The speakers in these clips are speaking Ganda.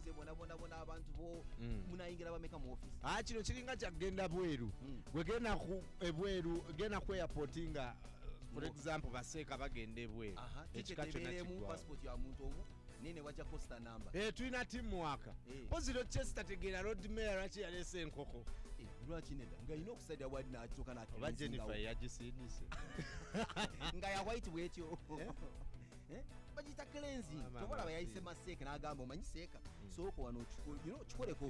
muze bona abantu bo munayingira bameka mu office kino kiringa kyagenda bweru gwegenda ku ebweru genda ku airport nga for example baseeka bagenda ebweru ekika kyonna mu passport ya muntu omu nene wajja posta number tulina teamwork poziro Chester tegera road mayor lwaki yalese enkoko lwaki neda nga ino okusaidia wadi n'akituuka oba Jennifer yagisindise nga ya white bwetyo bagita cleansing tobola bayayise maseke n'agamba omanyi seeka sooka wano kikoleko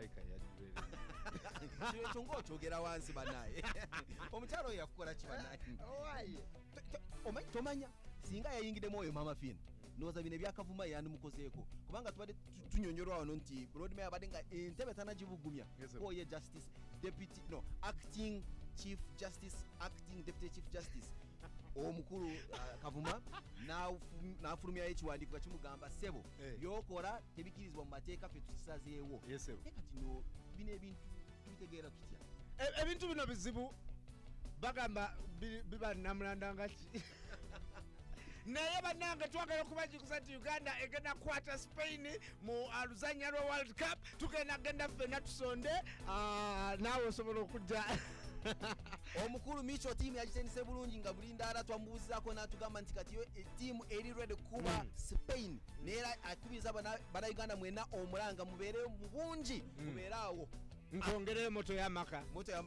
ekyo ng'okyogera wansi banaye omukyalo oyo yakukola ki banaye omanyi tomanya singa yayingidemu oyo mama Fina noza bine byakavuma yandimukozeeko kubanga tubadde tunyonyorwa wano nti road mayor abadde nga entebe tanagibugumya oye justice deputy no acting chief justice acting deputy chief justice omukulu kavuma n'afulumyayo ekiwandiiko nga kimugamba sebo byokola tebikirizibwa mu mateeka ffe tukisazeewo kati no bino ebintu tubitegeera tutya ebintu bino bizibu bagamba biba namulanda ngaki naye bannange twagala okubagikuza nti Uganda egenda kwata Spain mu aluzanya lwa World Cup tugenda genda ffenna tusonde naawe osobola okujja omukulu micho team yagitendise bulungi nga bulindaala twambuuzizaako n'atugamba nti kati yo team eri ready kuba Spain neera akubiriza bana Uganda mwena omulanga mubeere bungi mubeere awo nkongere moto y'amaka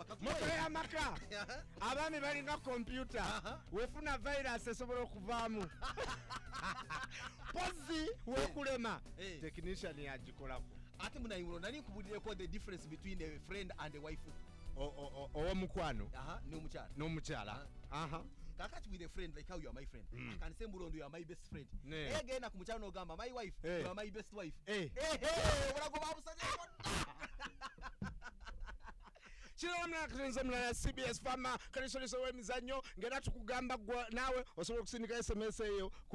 abaami balinga kompyuta wefuna virus esobola okuvaamu pozi wekulema technician yagikolako ate munayimulo nali nkubulireko the difference between a friend and a wife owomukwano n'omukyala kakati with a friend like how you are my friend I can say Murondo you are my best friend genda ku mukyala n'ogamba my wife you are my best wife olago babusajja kino mnakatenza mna CBS Farmer kalisoliso w'emizannyo ngera tukugamba gwa nawe osobola okusindika SMS eyo ku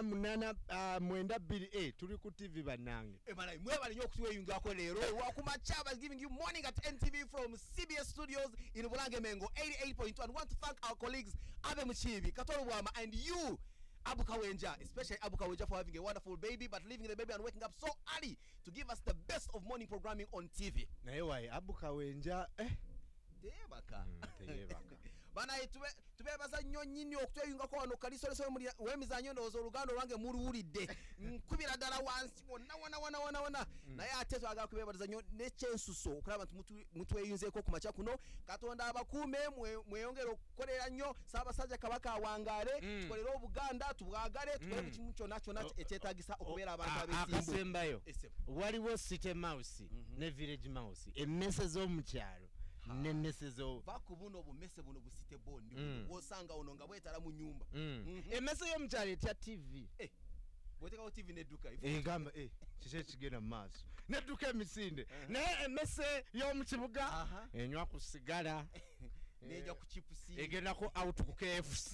8892 tuli ku TV bannange mala mwebale nyo okuweyungako leero wakumacha giving you morning at NTV from CBS Studios in Bulange Mengo 88.1 and want to thank our colleagues Abe Muchibi Katoro Bwama and you Abu Kawenja, especially Abu Kawenja for having a wonderful baby but leaving the baby and waking up so early to give us the best of morning programming on TV. Naye wae Abu Kawenja teyebaka bana tubebaza nnyo nyinni okutweyungako wano kalisoleso w'emizannyo ndowooza oluganda olwange muluwulidde nkubira ddala wansi wonna naye ate twagala kubebaliza nnyo n'ekyensuso okulaba nti mutweyunzeeko ku makya kuno Katonda abakuume mweyongere okukolera nnyo Ssaabasajja Kabaka awangaale tukolere Obuganda tubwagale tukole ku kimu kyonna ekyetaagisa okubeera abantu ab'ensimbu akasembayo waliwo City Mouse ne Village Mouse emmese z'omukyalo nenesezo vakubuno obumese buno busite bondi wosanga ono nga bwetala mu nyumba emmese y'omukyalo etya TV bwetekawo TV nedduka gamba kiki kigenda mu maaso nedduka emisinde naye emmese y'omu kibuga enywa ku sigala nejja ku chipusi egendako out ku KFC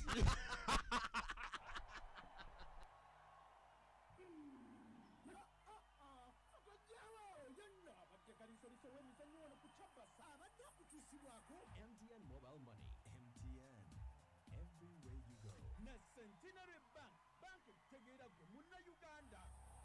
MTN Mobile Money. MTN. Everywhere you go. Na Centenary Bank. Bank tegera gwe munna Uganda.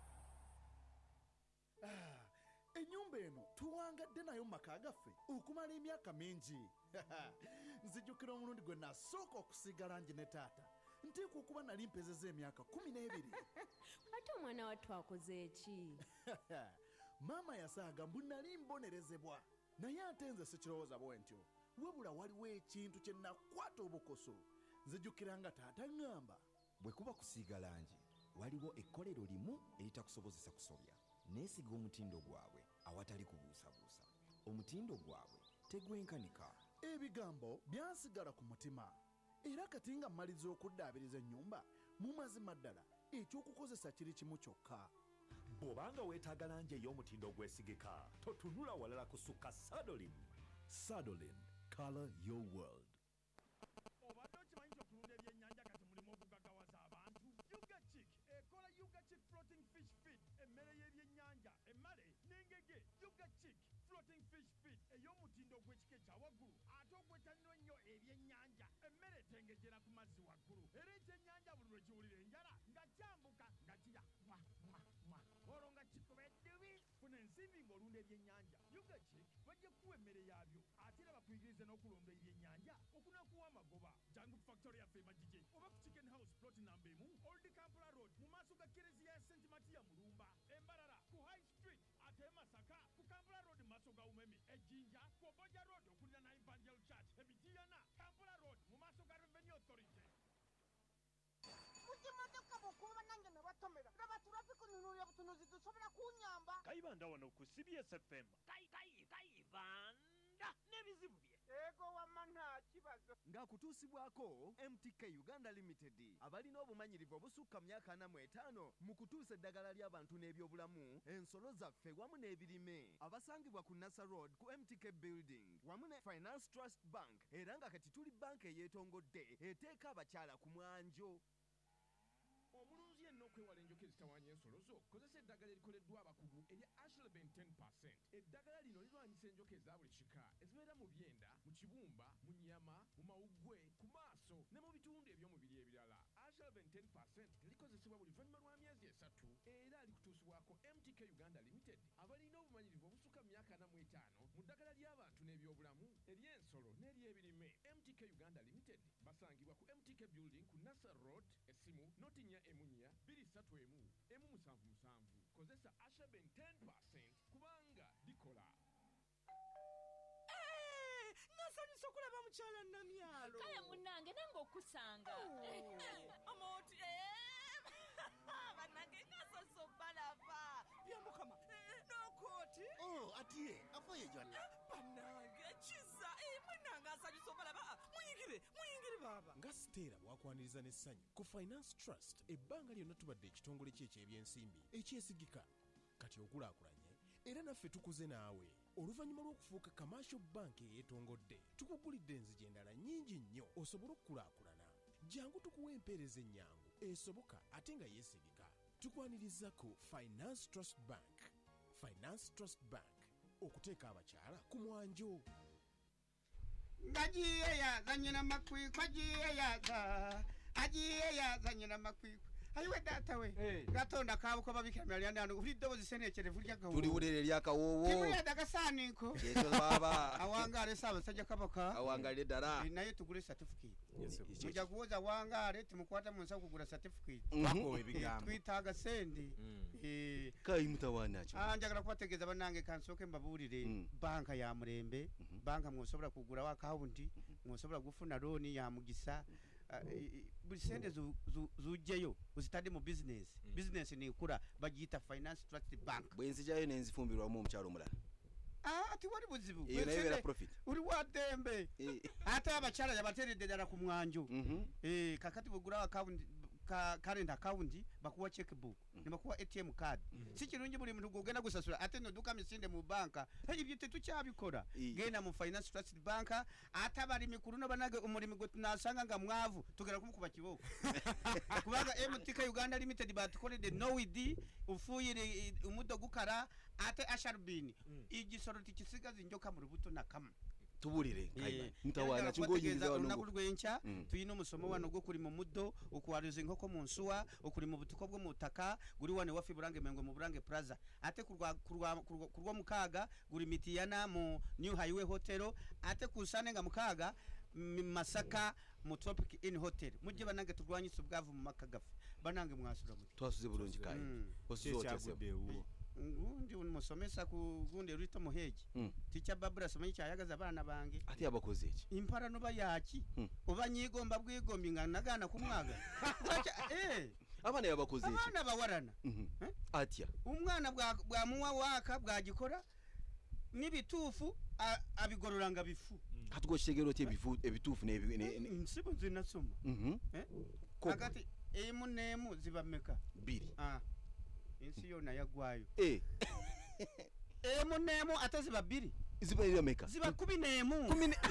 Ennyumba eno tuwangadde nayo maka gaffe okumala emyaka mingi. Nzijukira omulundi gwe nasooka okusiga langi ne taata. Nteekwa okuba nali mpezeza emyaka 12. Ate omwana wattu akoze eki? Maama yasaaga mbu nali mbonerezebwa. Naye ate nze sikirowooza bwentyo. Webula waliwo ekintu kye nakwata obukoso. Nzijukira nga taata ngamba. Bwe kuba kusiiga langi, waliwo ekkolero limu eritakusobozesa kusobya. Neesiga omutindo gwabwe awatali kubuusabuusa. Omutindo gwabwe tegwenkanika. Ebigambo byansigala ku mutima. Era kati nga mmaliza okuddaabiriza ennyumba, mu mazima ddala ekyokukozesa kiri kimu kyokka. Bw'obanga weetaaga langi ey'omutindo ogwesigika, totunula walala kusukka Sadolin. Sadolin, color your world. Obadde okimanyi okulunda ebyennyanja kati mulimu okugagawaza abantu. Yuga Chick ekola Yuga Chick floating fish feed emmere y'ebyennyanja emmale n'engege. Yuga Chick floating fish feed ey'omutindo gw'ekika ekya waggulu ate ogwetaniro nnyo ebyennyanja emmere etengejera ku mazzi waggulu era ekyennyanja buli lwe kiwulira enjala nga kyambuka nga kirya olwo nga kikuba eddubi. olunda ebyennyanja Yuga Chick bajja kuwa emmere yaabyo ate era bakuyigirize n'okulonda ebyennyanja okunakuwa amagoba jangu ku factory yaffe emagije oba ku chicken house plot namba 1 old Kampala road mu maaso ga kereziya ya St. Matiya Mulumba Embarara ku high street ate Masaka ku Kampala road mu maaso ga Umemi Ejjinja ku Oboja road okulira na Evangel Church Emitiana Kampala road mu maaso ga Revenue Authority Mukimotoka bukuba nange ne batomera laba turafiko nunulya butunuzi dusobora kunyamba Kayibanda wano ku CBS FM Kayibanda n'ebizibu bye ego wamma nta kibazo ng'akutuusibwako MTK Uganda Limited abalina obumanyirivu obusukka myaka 45 mu kutuusa eddagala ly'abantu n'ebyobulamu ensolo zaffe wamu n'ebirime abasangibwa ku Nasa Road ku MTK Building wamu ne Finance Trust Bank era nga kati tuli banka eyeetongodde eteeka abakyala ku mwanjo omulunzi yenna okwewala enjoka ezitawaanya ensolo zo kozesa eddagala erikoleddwa abakugu erya Ashleben 10%. Eddagala lino lirwanyisa enjoka eza buli kika ezibeera mu byenda mu kibumba mu nnyama mu mawuggwe ku maaso ne mu bitundu eby'omubiri ebirala. Ashleben 10% terikozesebwa buli luvannyuma lwa myezi 3 era likutuusibwako MTK Uganda Limited abalina obumanyirivu obusukka mu myaka 45 mu ddagala ly'abantu n'ebyobulamu ery'ensolo n'ery'ebirime. MTK Uganda Limited basangibwa ku MTK Building ku Nasa Road essimu notinya emunya 231 kozesa Ashleben 10% kubanga likola. nasanyusa okulaba mukyala Namyalo kale munnange nange okusanga amoti bannange ngasoso balaba byamukama nokooti atiye afaye jonna bannange kiza munnange asanyusa obalaba muyingire baba nga Siteera bwakwaniriza n'essanyu ku Finance Trust ebbanga lyonna tubadde ekitongole kye eky'ebyensimbi ekyesigika kati okulaakulanye era naffe tukuze naawe oluvannyuma lw'okufuuka commercial bank eyeetongodde tukugulidde enzigi endala nnyingi nnyo osobole okukulaakulana jangu tukuwa empeereza ennyangu esoboka ate nga yeesigika tukwaniriza ku Finance Trust Bank. Finance Trust Bank okuteeka abakyala ku mwanjo ngagiye yaza nyina makwikwa agiye yaza nyina makwikwa ayiwe data we gatonda kabuko babikamira lyandano ulidobo zisenekere vulya gawo tuli urere lyakawowo timuya dagasaniko yeso baba awangare saba sajja kabaka awangare dara naye tugule certificate mujja kuwoza awangare timukwata munsa kugula certificate wako ebigambo twitaga sende kai mutawana kyo njagala kubategeeza bannange kansoke mbabulire banka ya Mulembe banka mwosobola kugula account mwosobola kufuna loan ya mugisa buli sente zujjeyo uzitadde mu business nekula bagiyita Finance Trust Bank bwenzijayo nenzifumbirwamu omukyalo omulala ati wali buzibu profit uli wadembe ate abakyala yabateredde ddala ku mwanjo kakati bugula account current account bakuwa checkbook ne bakuwa ATM card si kirungi buli muntu gogenda gusasula ate no duka misinde mu banka ebyo tetukyabikola genda mu Finance Trust Bank ate bali mikuru no banage umulimi gwe tunasanga nga mwavu tugera kumukuba kiboko kubanga MTK Uganda Limited batukolede no with ufuyire umuddo gukara ate Ashleben igisoro tikisigaza njoka mu rubuto nakama tubulire kaiba mutawana kingoyingiza wano nakulwencha tuyina omusomo wano gwo kuli mu muddo okuwaliza inkoko mu nsuwa okuli mu butiko bwo mutaka guri wane wafi burange mengo mu burange plaza ate kurwa mukaga guri Mitiyana mu New Highway Hotel ate kusane nga mukaga Masaka mu Tropic Inn Hotel mujje banange turwanyisa ubwavu mu makagafu banange mwasura mu twasuze bulungi kai osizotese ngundi umusomesa ku gunde rito muheji ticha babura somanyi cyayagaza abana bange ati abakoze iki impara no bayaki oba nyigomba bwigombi nganagana kumwaga abana yabakoze iki abana bawarana atya umwana bwa muwa waka bwagikora nibitufu abigororanga bifu katugoshyegero te ebitufu nsibo zinasoma agati emunemu zibameka biri ensi yona yagwayo emunemu ate ziba biri ziba irameka ziba 10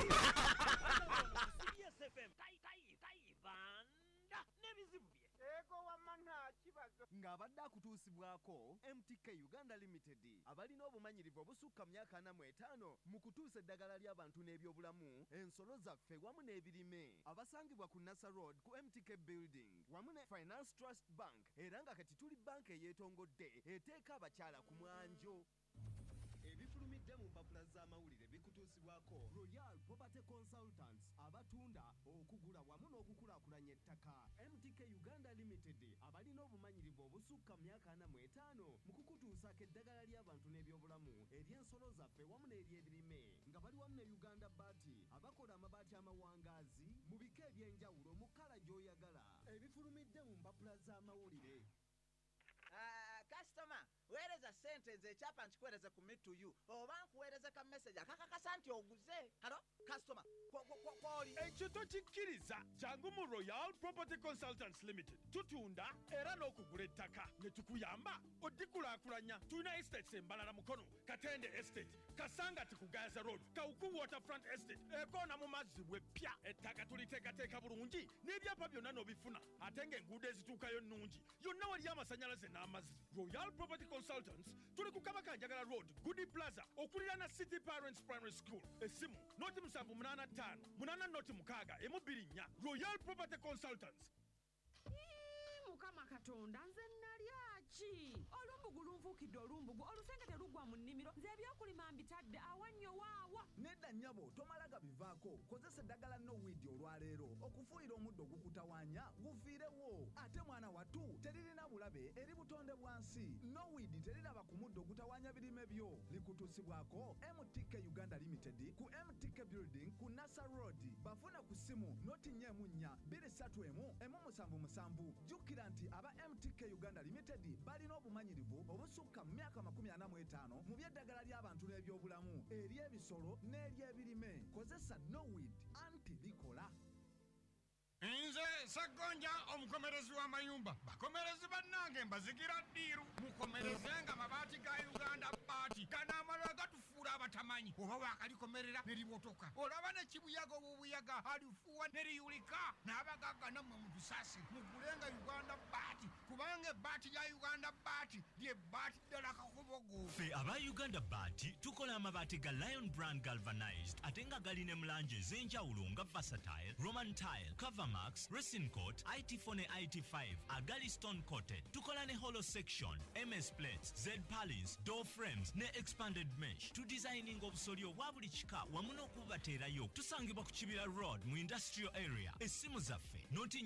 Kayibanda n'ebizibu bye ego wamana kibazo ng'abadde akutuusibwako MTK Uganda Limited abalina obumanyirivu obusukka myaka 45 mu kutuusa eddagala ly'abantu n'ebyobulamu ensolo zaffe wamu n'ebirime abasangibwa ku Nasa Road ku MTK Building wamu ne Finance Trust Bank era nga kati tuli banka eyeetongodde eteeka abakyala ku mwanjo ebifulumidde mu mpapula z'amawulire bikutuusibwako Royal Property Consultants abatunda okugula wamu n'okukulaakulanya ettaka. MTK Uganda Limited abalina obumanyirivu obusukka myaka 45 mu kukutuusaako eddagala ly'abantu n'ebyobulamu ery'ensolo zaffe wamu n'ery'ebirime nga bali wamu ne Uganda Baati abakola amabaati amawangaazi mu bika eby'enjawulo mu kkala gy'oyagala. Ebifulumidde mu mpapula z'amawulire. Customer, weereza sente nze ekyapa nkikuweereze ku mituyu oba nkuweereze ka message akakakasa nti oguze. Halo customer, kwoli ekyo tokikkiriza. Jangu mu Royal Property Consultants Limited tutunda era n'okugula ettaka ne tukuyamba oddikulaakulanya. Tulina estates embalala mukono, Katende Estate, Kasangati ku Gaza Road, Kawuku Waterfront Estate, Ekoona mu mazzi bw'eppya. Ettaka tuliteekateeka bulungi n'ebyapa byonna n'obifuna ate ng'enguudo ezituukayo nnungi yonna wali amasannyalaze n'amazzi. Royal Property Consultants tuli ku Kabakanjagala Road, Goody Plaza, okuliraana City Parents Primary School. Essimu noti 785 8 6 Royal Property Consultants. Mukama Katonda nze nalyaki olumbugu lunfuukidde olumbugu olusenga teruggwa mu nnimiro nze ebyokulima mbitadde awannyo waawa. Nedda nnyabo tomala gabivaako, kozesa eddagala Nowidi olwaleero okufuuyira omuddo ogukutawaanya gufiirewo. Ate mwana wattu teririna bulabe eri butonde bwansi. Nowidi teriraba ku muddo ogutawaanya birime byo. Likutuusibwako MTK Uganda Limited ku MTK Building ku Nasa Road. Bafuna ku ssimu noti 4 231 177. Jjukira nti aba MTK Uganda Limited balina obumanyirivu obusukka mu myaka 45 mu by'eddagala ly'abantu n'ebyobulamu ery'ebisolo n'ery'ebirime. Kozesa Nowid anti bikola. Nze Sagonja omukomerezi w'amayumba. Bakomerezi bannange mbazigira ddiiru. Mukomerezenga mabaati ga Uganda Baati ganaamala gatufuula abatamanyi oba waakalikomerera ne libotoka. Olaba ne kibuyaga obubuyaga alifuuwa ne liyulika n'abagagga nammwe mutusaasi mugulenga Uganda Baati kubanga ebbaati lya Uganda Baati lye bbaati ddala kakobogo. Ffe aba Uganda Baati tukola amabaati ga Lion Brand galvanized ate nga galina mu langi ez'enjawulo nga Versatile, Roman Tile, Covermax, Resin Coat, IT4 ne IT5 agali stone coated. Tukola ne hollow section, MS plates, Z pallets, door frames ne expanded mesh. Tu designing obusolyo obwa buli kika wamu n'okubateerayo. Tusangibwa ku Kibira Road mu industrial area. Essimu zaffe noti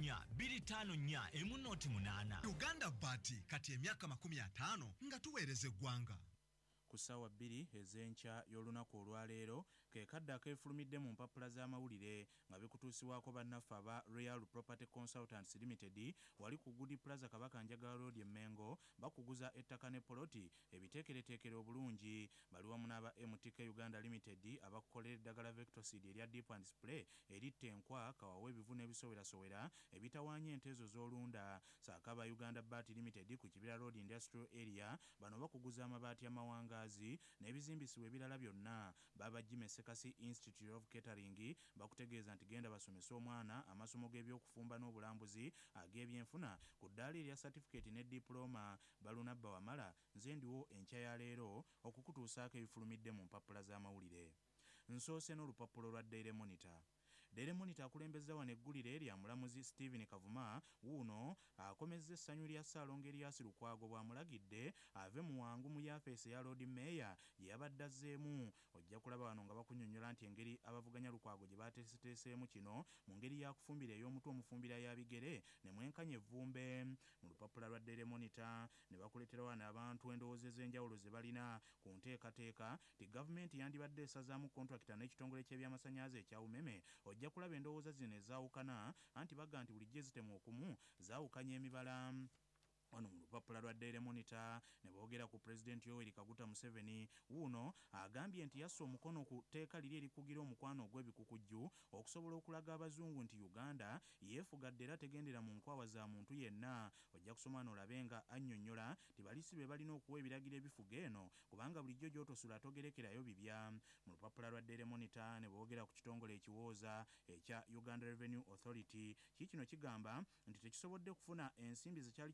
4 emu noti 8. Uganda Baati kati emyaka 50 nga tuweereza eggwanga. Ku ssaawa 2 ez'enkya y'olunaku olwaleero ke kadde akeefulumidde mu mpapula z'amawulire nga bikutuusibwako bannaffe aba Royal Property Consultants Limited wali ku Goody Plaza Kabakanjagala Road e Mengo bakuguza ettaka ne poloti ebiteekereteekere obulungi. Bali wamu n'aba MTK Uganda Limited abakukolera eddagala Vectocid erya Deep and Spray eritta enkwa kawawa ebivu n'ebisowerasowera ebitawaanya ente ezo z'olunda. Saako aba Uganda Baati Limited ku Kibira Road Industrial Area bano bakuguza amabaati amawanga n'ebizimbisibwa ebirala byonna. Baba Jime Sekasi Institute of Catering bakutegeeza nti genda basomesa omwana amasomo g'ebyokufumba n'obulambuzi ag'ebyenfuna ku ddaala erya certificate ne diploma. Balunabba Wamala nze ndiwo enkya ya leero okukutuusaako ebifulumidde mu mpapula z'amawulire. Nsoose n'olupapula lwa Daily Monitor. Daily Monitor akulembeza wano eggulire lya mulamuzi Stephen Kavuma wuuno akomezza essanyu lya Ssaalongo Erias Lukwago bw'amulagidde ave mu wangu mu yafeesi ya Lord Mayor gye yabadde azzeemu. Ojja kulaba wano nga bakunnyonnyola nti engeri abavuganya Lukwago gye baateeseteeseemu kino mu ngeri ya kufumbira ey'omutwe omufumbira ya bigere ne mwenkanya evvumbe. Mu lupapula lwa Daily Monitor ne bakuleetera wano abantu endowooza ez'enjawulo ze balina ku nteekateeka ti gavumenti yandibadde esazaamu kontrakita n'ekitongole ky'ebyamasannyalaze ekya UMEME. Ojja kulaba endowooza zino ezaawukana anti bagga nti bulijjo ezitemu okumu zaawukanya emibala. Wano mu lupapula lwa Daily Monitor ne boogera ku Pulezidenti Yoweri Kaguta Museveni wuuno agambye nti yasse omukono ku tteeka liri erikugira omukwano ogw'ebikukujju okusobola okulaga abazungu nti Uganda yeefugadde era tegendera mu nkwawa za muntu yenna. Ojja kusoma n'olabe nga annyonnyola ti balisi be balina okuwa ebiragiro ebifuga eno kubanga bulijjo gy'otosula togerekerayo bibya. Mu lupapula lwa Daily Monitor ne boogera ku kitongole ekiwooza ekya Uganda Revenue Authority. Kikino kigamba nti tekisobodde kufuna ensimbi zekyali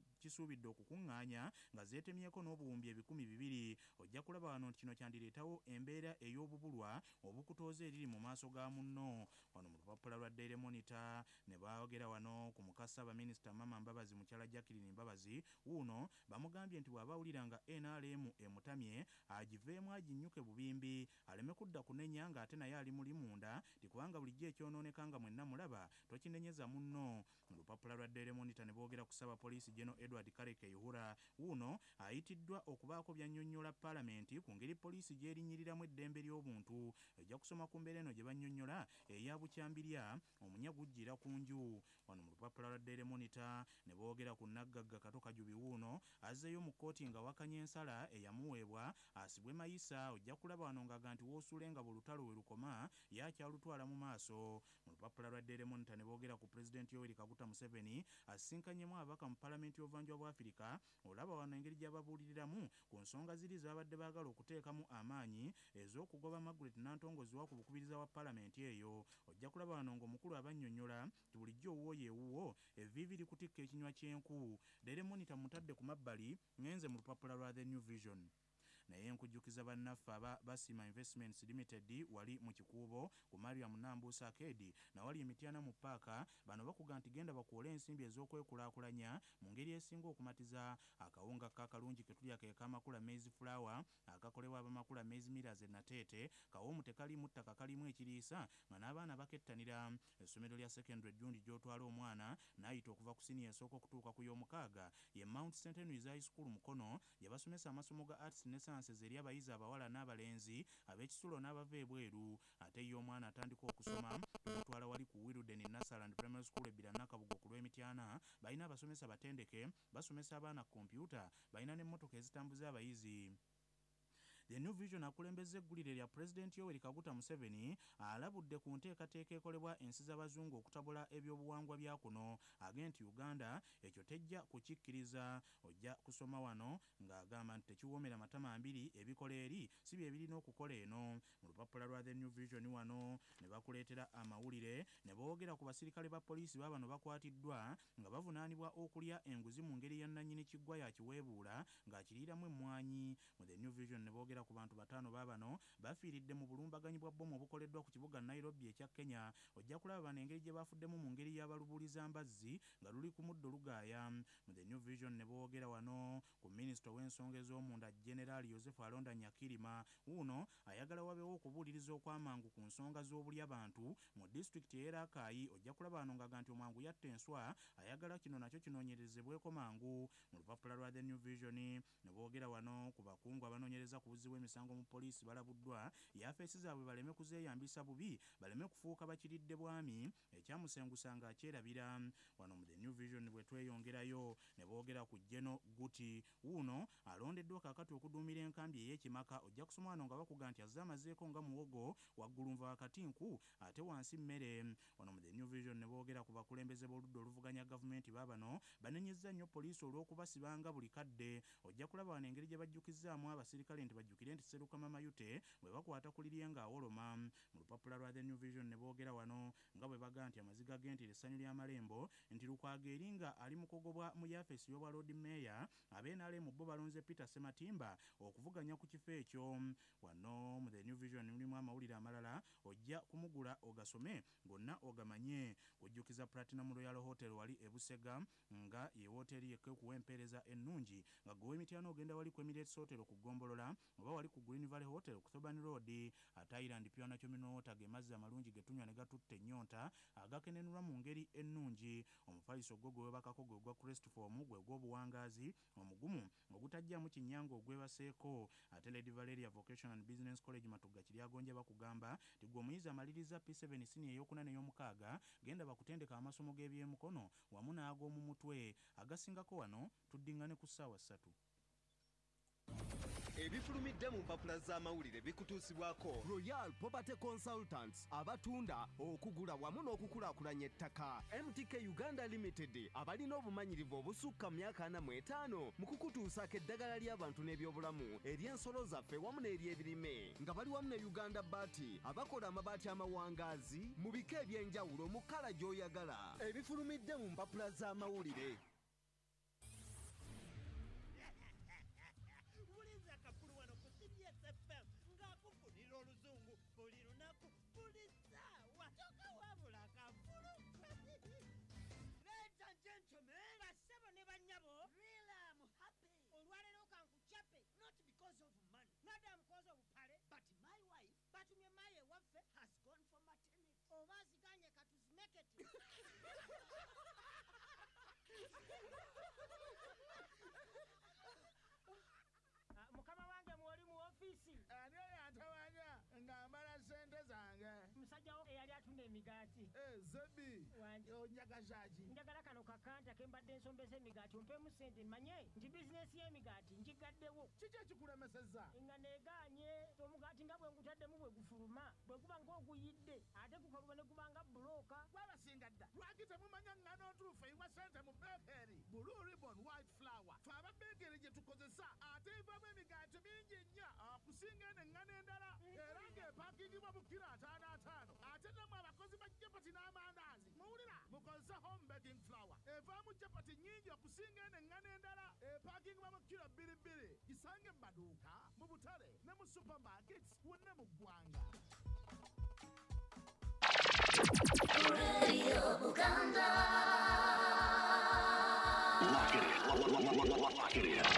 kisuubidde okukuŋŋaanya nga zeetemyeko n'obuwumbi 200,000. Ojja kulaba wano nti kino kyandireetawo embeera ey'obubulwa obukutooza eriri mu maaso ga munno. Wano mu lupapula lwa Daily Monitor ne baogera wano ku mukasa Minisita Mama Mbabazi mukyala Jacqueline Mbabazi wuno bamugambye nti bw'aba awulira nga NRM emutamye agiveemu aginnyuke bubimbi aleme kudda kunenya ng'ate naye ali muli munda tikubanga bulijjo ekyonooneka nga mwenna mulaba tokinenyeza munno. Mu lupapula lwa Daily Monitor ne boogera ku ssaba poliisi General Edward Kareke Ihura wuno ayitiddwa okubaako byannyonnyola Paalamenti ku ngeri poliisi gy'erinnyiriramu eddembe ly'obuntu. Ejja kusoma ku mbeera eno gye bannyonnyola eya bukyambirya omunya gujjira ku nju. Wano mu lupapula lwa Daily Monitor ne boogera ku naggagga Kato Kajubi wuuno azzeeyo mu kkooti nga wakanya ensala eyamuweebwa asibwe mayisa. Ojja kulaba wano ng'aga nti woosuule nga bw'olutalo we lukoma yakyalutwala mu maaso. Mu lupapula lwa Daily Monitor ne boogera ku Pulezidenti Yoweri Kaguta Museveni asinkanyemu ababaka mu Paalamenti y'obuvanjuba bwa Afirika. Olaba wano engeri gy'ababuuliriramu ku nsonga ziri zabadde baagala okuteekamu amaanyi ez'okugoba Margaret Nantongozi wa ku bukubiriza wa Paalamenti eyo. Ojja kulaba wano ng'omukulu abannyonnyola nti bulijjo owuwo yeewuwo evviivi likutikka ekinywa ky'enku. Daily Monitor mutadde ku mabbali ngenze mu lupapula lwa The New Vision. Naye nkujjukiza bannaffe aba Basima Investments Limited wali mu kikuubo ku Mariam Nambuusa Arcade na wali Emityana mu paaka. Bano bakuga nti genda bakuole ensimbi ez'okwekulaakulanya mu ngeri esinga okumatiza. Akawunga k'akalungi ke tulya ke kamakula maize flour akakolebwa abamakula maize millers e Nateete kawoomu tekalimu ttaka kalimu ekiriisa nga n'abaana bakettanira. Essomero lya secondary Jjundi gy'otwala omwana n'ayita okuva ku siniya esooka okutuuka ku y'omukaaga ye Mount St. Henry's High School Mukono gye basomesa amasomo ga arts ne sciences eri abayizi abawala n'abalenzi ab'ekisulo n'abava ebweru. Ate ye omwana atandika okusoma tumutwala wali ku Wiruden Nasaland Primary School ebbira Nakabugo ku lw'Emityana. Balina abasomesa batendeke basomesa abaana kompyuta balina n'emmotoka ezitambuza abayizi. The New Vision akulembeza eggulire lya Pulezidenti Yoweri Kaguta Museveni alabudde ku nteekateeka ekolebwa ensi z'abazungu okutabula ebyobuwangwa bya kuno. Agenti Uganda ekyo tejja kukikkiriza. Ojja kusoma wano ng'agamba nti tekiwoomera matama mbiri ebikola eri si bye birina okukola eno. Mu lupapula lwa The New Vision wano ne bakuleetera amawulire ne boogera ku basirikale ba poliisi baabano bakwatiddwa nga bavunaanibwa okulya enguzi mu ngeri ya nannyini kiggwa ya kiweebuula ng'akiriiramu emmwanyi. Mu The New Vision ne boogera ku bantu 5 baabano bafiiridde mu bulumbaganyi bwa bbomu obukoleddwa ku kibuga Nairobi ekya Kenya. Ojja kulaba bano engeri gye bafuddemu mu ngeri y'abalubuuliza mbazzi nga luli ku muddo lugaaya. Mu The New Vision ne boogera wano ku minisita w'ensonga ez'omunda General Joseph Alonda Nyakirima. Wuno ayagala wabeewo okubuuliriza okw'amangu ku nsonga z'obuli abantu mu disitulikiti ey'e Rakai. Ojja kulaba wano ng'aga nti omwangu yatta enswa ayagala kino nakyo kinoonyerezebweko mangu. Mu lupapula lwa The New Vision ne boogera wano ku bakungu abanoonyereza ku buzzi bw'emisango mu poliisi balabuddwa yafeesi zaabwe baleme kuzeeyambisa bubi baleme kufuuka bakiridde bwami ekyamusengusa ng'akyerabira. Wano mu The New Vision bwe tweyongerayo ne boogera ku General Guti. Wuno alondeddwa kaakati okuduumira enkambi ey'ekimaka. Ojja kusoma wano nga bakuga nti azze amazeeko nga muwogo waggulu nva wakati nku ate wansi mmere. Wano mu The New Vision ne boogera ku bakulembeze b'oludda oluvuganya gavumenti baabano banenyezza nnyo poliisi olw'okubasibanga buli kadde. Ojja kulaba wano engeri gye bajjukizzaamu abasirikale nti bajjukire nti Serukama Mayute bwe bakwata ku lirye ng'awoloma. Mu lupapula lwa The New Vision ne boogera wano nga bwe baga nti amaziga g'entira essanyu ly'amalembo nti Lukwago eri nga ali mu kugobwa mu yafeesi y'obwa Lord Mayor ab'NRM bo balonze Peter Sematimba okuvuganya ku kifo ekyo. Wano mu The New Vision mulimu amawulire amalala ojja kumugula ogasome gonna ogamanye. Kujjukiza Platinum Royal Hotel wali e Busega nga ye wooteeri yekka okuwa empeereza ennungi nga gwe w'Emityana ogenda wali ku Emirates Hotel ku Ggombolola oba wali ku Green Valley Hotel ku Thoban Road. Thailand Pure Natural Mineral Water ge mazzi amalungi ge tunywa ne gatutta ennyonta agakenenulwa mu ngeri ennungi. Omufaliso gwo gwe webakako gwe gwa Crest Form gwe gw'obuwangaazi omugumu ogutajjaamu kinyanga ogwebaseeko. Ate Lady Valeria Vocational and Business College Matuga Kiryagonja bakugamba ti gwe omuyizi amaliriza P7 siniya ey'okuna n'ey'omukaaga genda bakutendeka amasomo g'ebyemukono wamu n'ag'omu mutwe. Agasingako wano tuddingane ku ssaawa 3. Ebifulumidde mu mpapula z'amawulire bikutuusibwako Royal Property Consultants abatunda okugula wamu n'okukulaakulanya ettaka. MTK Uganda Limited abalina obumanyirivu obusukka myaka 45 mu kukutuusaako eddagala ly'abantu n'ebyobulamu ery'ensolo zaffe wamu n'ery'ebirime nga bali wamu ne Uganda Baati abakola amabaati amawangaazi mu bika eby'enjawulo mu kkala gy'oyagala. Ebifulumidde mu mpapula z'amawulire. madam koza obupale but my wife batumye maye waffe has gone for maternity oba ziganye katuzimeketi mukama wange mwoli mu ofisi ani yantawanya ng'ambala sente zange musajjawo eyali atunda emigaati zebi onjagazaki njagala kano kakanta kembadde ensombesa emigaati ompemu sente manye nti bizinesi y'emigaati njigaddewo kiki ekikulemesezza nga neganye omugaati nga bwe ngutaddemu bwe gufuluma bwe guba ng'oguyidde ate gukaluma ne guba nga bulooka gwabasinga dda lwaki temumanya ŋŋano ntuufu eyiwa sente mu beekeri blue ribbon white flower fe ababeekeri gye tukozesa ate evamu emigaati mingi nnyo okusinga eno eŋŋano endala era ng'epaakingibwa mu kiro 55 ate nammwe abakozi ba japati n'amandaazi muwulira mukozesa home baking flower evaamu japati nnyingi okusinga eno eŋŋano endala epaakingibwa mu kiro 22 gisange mu maduuka mu butale ne mu supermarkets wonna mu ggwanga Radio Uganda. Lock it in. Lock it in.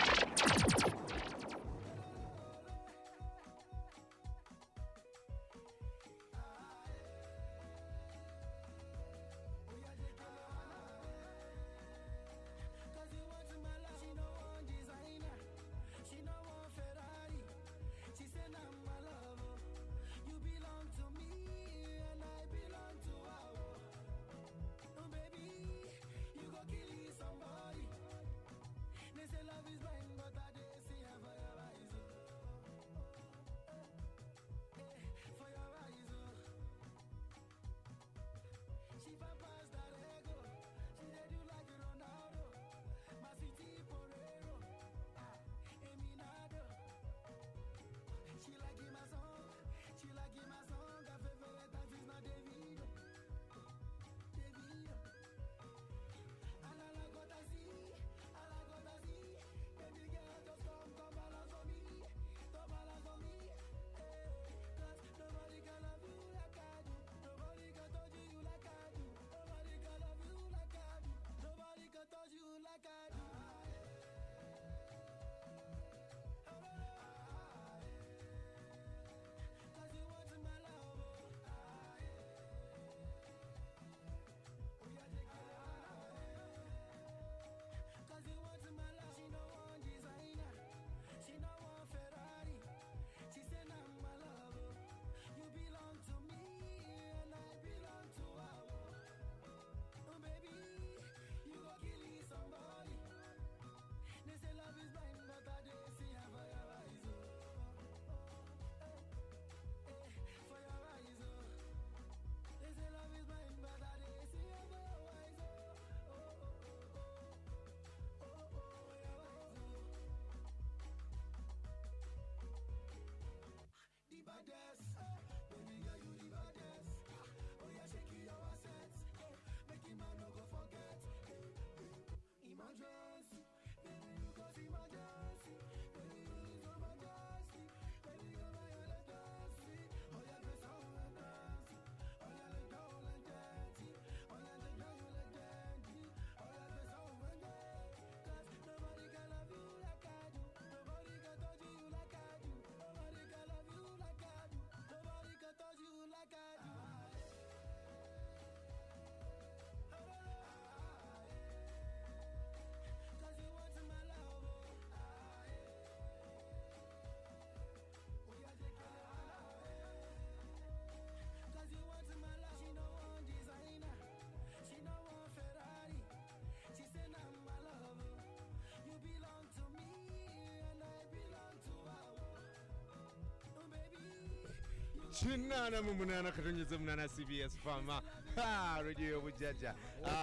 Chinana mu munana katonyeze munana CBS Farmer radio obujaja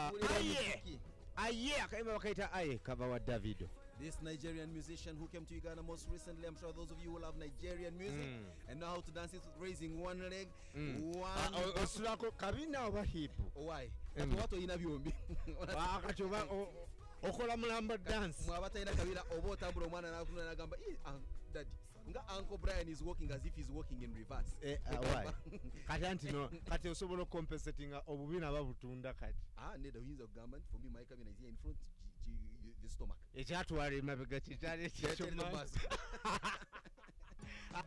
aye akaimba bakaita aye kava wa Davido. This Nigerian musician who came to Uganda most recently, I'm sure those of you who love Nigerian music and know how to dance it with raising one leg, one osulako kabina oba hip. Why? Watu ina byombi. Akachoba okola mulamba dance. Mwabata ina kabila obo tambula omwana nakuna nagamba daddy nga Uncle Brian is walking as if he's walking in reverse. Why? Kati anti no kati osobola compensating obubina babutunda kati. Neda winza kugamba for me my kabina is here in front the stomach. Ekyatwala emabega kitale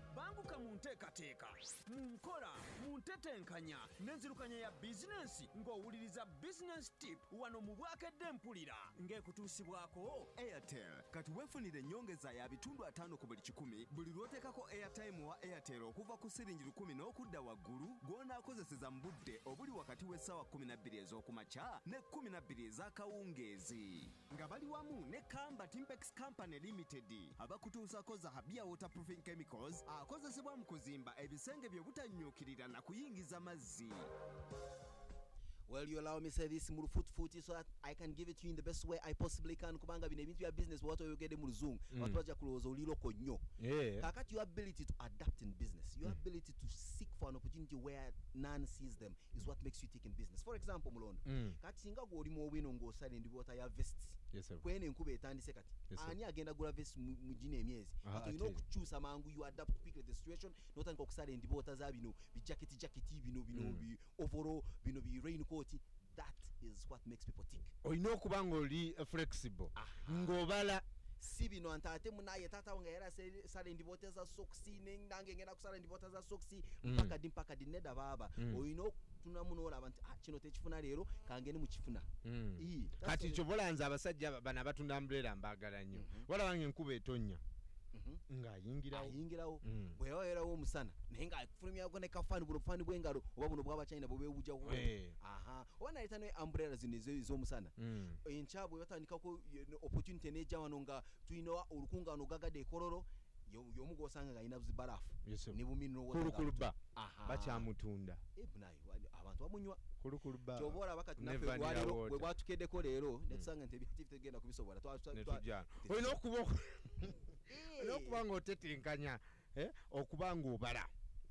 banguka mu nteekateeka mu nkola mu ntetenkanya n'enzirukanya ya bizinensi ng'owuliriza business tip wano mu bwakedde mpulira ng'ekutuusibwako airtel kati weefunire ennyongeza ya bitundu 5 ku buli 100 buli lw'oteekako airtime wa airtel okuva ku siringi 10 n'okudda waggulu gw'onaakozeseza mu budde obuli wakati w'essaawa 12 ez'okumakya ne 12 ez'akawungeezi nga bali wamu ne kamba timpex company limited abakutuusako zahabia waterproofing chemicals akozesebwa mu kuzimba ebisenge by'obutannyuukirira na kuyingiza mazzi. Well, you allow me say this mulu futi so that I can give it to you in the best way I possibly can. Kubanga bine bintu ya business wato yogede mu luzungu watu baja kuloza ulilo konyo. Kakati your ability to adapt in business, your ability to seek for an opportunity where none sees them is what makes you tick in business. For example, Mulondo, kati singa gwo limo wino ngo sale ndi bota ya vest. Kwene nkube etandise kati. Ani agenda gula vest mu gine emyezi. You know kuchusa mangu you adapt quickly the situation. Not anko kusale ndi bota za bino bi jacket bino bi overall bino bi raincoat. That is what makes people tick. Oyina okuba ng'oli flexible ng'obala si bino antate munaye tata wange era sale ndibote za soksi nange ngenda kusala ndibote za soksi mpaka dineda baba oyina tunamunola abantu kino tekifuna leero kange ni mukifuna kati kyobolanza abasajja bana batunda umbrella mbagala nnyo wala wange nkuba etonya ngayingirawo bwewayerawo omusana naye nga akufulumya ko ne kafani bulufani bw'engalo oba buno bw'aba China bwebewuja wo oba nayita ne umbrella zino ez'omusana enkyabwe batandikako opportunity n'ejja wano nga tulina olukungano gagadde ekololo y'omu gw'osanga ng'alina zibarafu ne buminiro kulukuluba bakyamutunda abantu bamunywa kulukuluba kyobola bakati naffe gwalero bwe bwatukeddeko leero ne tusanga nti ebyative tegenda kubisobola olina okuba n'okubanga otetenkanya okubanga obala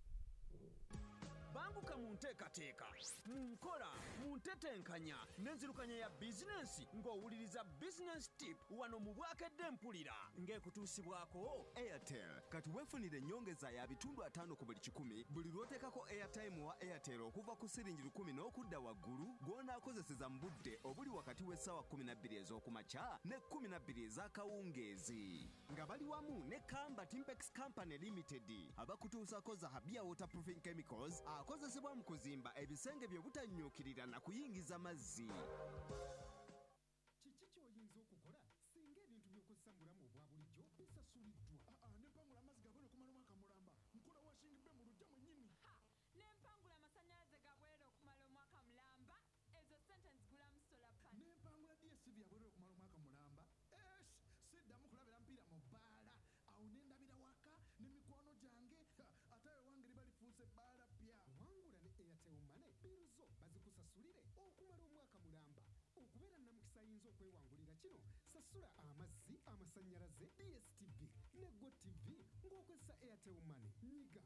banguka mu nteekateeka mu nkola mu ntetenkanya n'enzirukanya ya bizinensi ng'owuliriza business tip wano mu bwakedde mpulira ng'ekutuusibwako airtel kati weefunire ennyongeza ya bitundu 5 ku buli 100 buli lw'oteekako airtime wa airtel okuva ku siringi 10 n'okudda waggulu gw'onaakozeseza mu budde obuli wakati w'essaawa 12 ez'okumakya ne 12 ez'akawungeezi nga bali wamu ne kamba timpex company limited abakutuusako zahabia waterproofing chemicals akozesebwa mu kuzimba ebisenge by'obutannyuukirira na kuyingiza mazzi. Kiki ky'oyinza okukola singa ebintu by'okozesa mu bulamu obwa bulijjo bisasuliddwa? Nempangula amazzi gabwera okumala omwaka mulamba nkola washing be mu luggya mwennyini. Nempangula amasannyalaze gabwera okumala omwaka mulamba ezo sente nzigulamu solar panel. Nempangula DSTV yabwera okumala omwaka mulamba siddamu kulabira mpiira mu bbaala awo nendabira waka n'emikwano gyange ate ewange liba lifuuse bbaala pya. Wangula ne Airtel Money biru zo bazikusasulire okumala omwaka mulamba. Okubeera namukisa ayinza okwewangulira kino sasula amazzi amasannyalaze DSTV ne GoTV ng'okozesa Airtel Money nyiga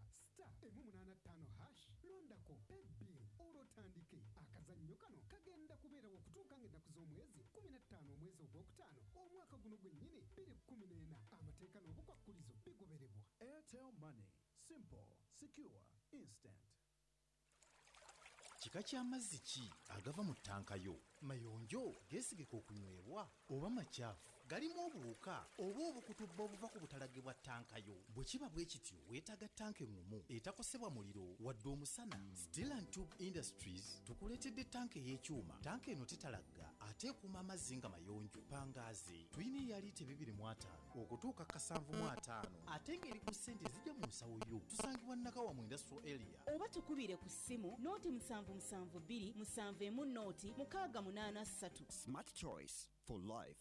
*185# londako paybill olwotandike akazannyo kano kagenda kubeerawo okutuuka ng'ennaku z'omwezi 15 omwezi ogwokutaano omwaka guno gwennyini 2014 amateeka n'obukwakkulizo bigobererwa. Airtel Money, simple, secure, instant. Kika ky'amazzi ki agava mu ttanka yo? Mayonjo geesigika okunywebwa oba makyafu galimu obuwuka oba obukutubba obuva ku butalage bwa ttanka yo? Bwe kiba bwe kityo weetaaga ttanka engumu etakosebwa muliro wadde omusana. Steel and Tube Industries tukuleetedde ttanka ey'ekyuma. Ttanka eno tetalagga ate ekuuma amazzi nga mayonjo. Pangaazi tulina eya liita 2.5 okutuuka 7.5 ate ng'eri ku ssente ezijja mu nsawo yo. Tusangibwa Nakawa mu industrial area. Oba tukubire ku ssimu nooti 772 71 nooti 683. Smart choice for life.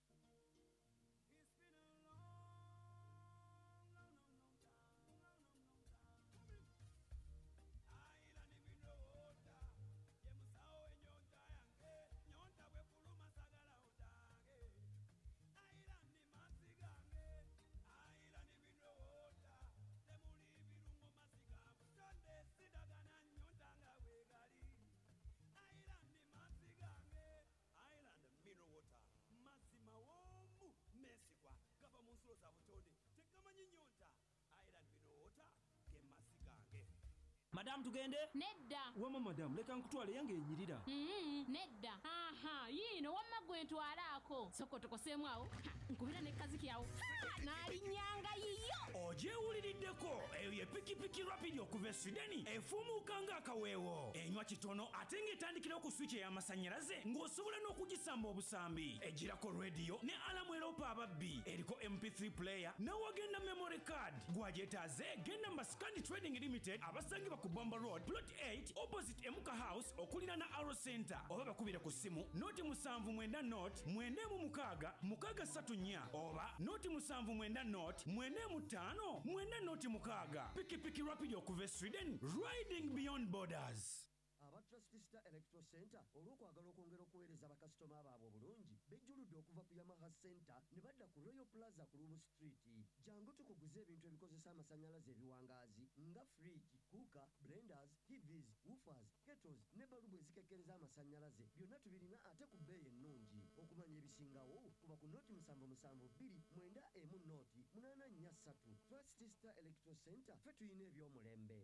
Madam tugende? Nedda. Wama madam leka nkutwale yange enyirira. Nedda. Aha, yino wamma gwe ntwalaako. Soko tokoseemu awo. Nkubira ne kaziki yawo. Nali nyanga yiyo. Ojeewuliridde Gezaako eyo ye pikipiki rapidi okuva e Sweden efumuuka ng'akaweewo. Enywa kitono ate ng'etandikira ku switch ey'amasannyalaze ng'osobola n'okugisamba obusambi. Egirako radio ne alamu eropa ababbi. Eriko MP3 player n'awagenda memory card. Gwagyetaaze genda Maskandi Trading Limited abasangibwa ku Bomba Road Plot 8 opposite Emuka House okulina na Arrow Center oba bakubire ku ssimu noti 790 note 416 634 oba noti 790 note 415 4 noti 6. Pikipiki rapid okuva e Sweden, riding beyond borders. aba Trustista Electro Center olw'okwagala okwongera okuweereza bakasitoma baabwe obulungi bejjuludde okuva ku Yamaha Center ne badda ku Royal Plaza ku Rubu Street. Jangu tukuguze ebintu ebikozesa amasannyalaze ebiwangaazi nga fridge, cooker, blenders, TVs, woofers, kettles ne balubu ezikekkereza amasannyalaze byonna tubirina ate ku bbeeyi ennungi. Okumanya ebisingawo kuba ku noti 772 9 noti 843. Trustista Electro Center ffe tuyina eby'omulembe.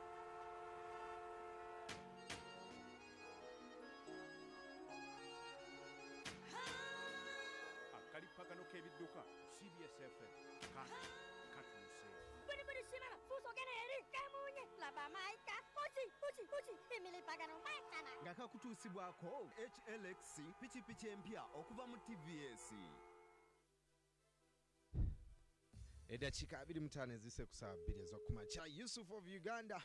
Akalipagano k'ebidduka CBS FM katuuse. Buli simala fuusogera eri kamunye laba maika uchi emilipagano maisana nga kakutuusibwako HLX pikipiki empya okuva mu TVS. Eddakiika 25 ezise ku saa 2 ez'okumakya. Yusuf of Uganda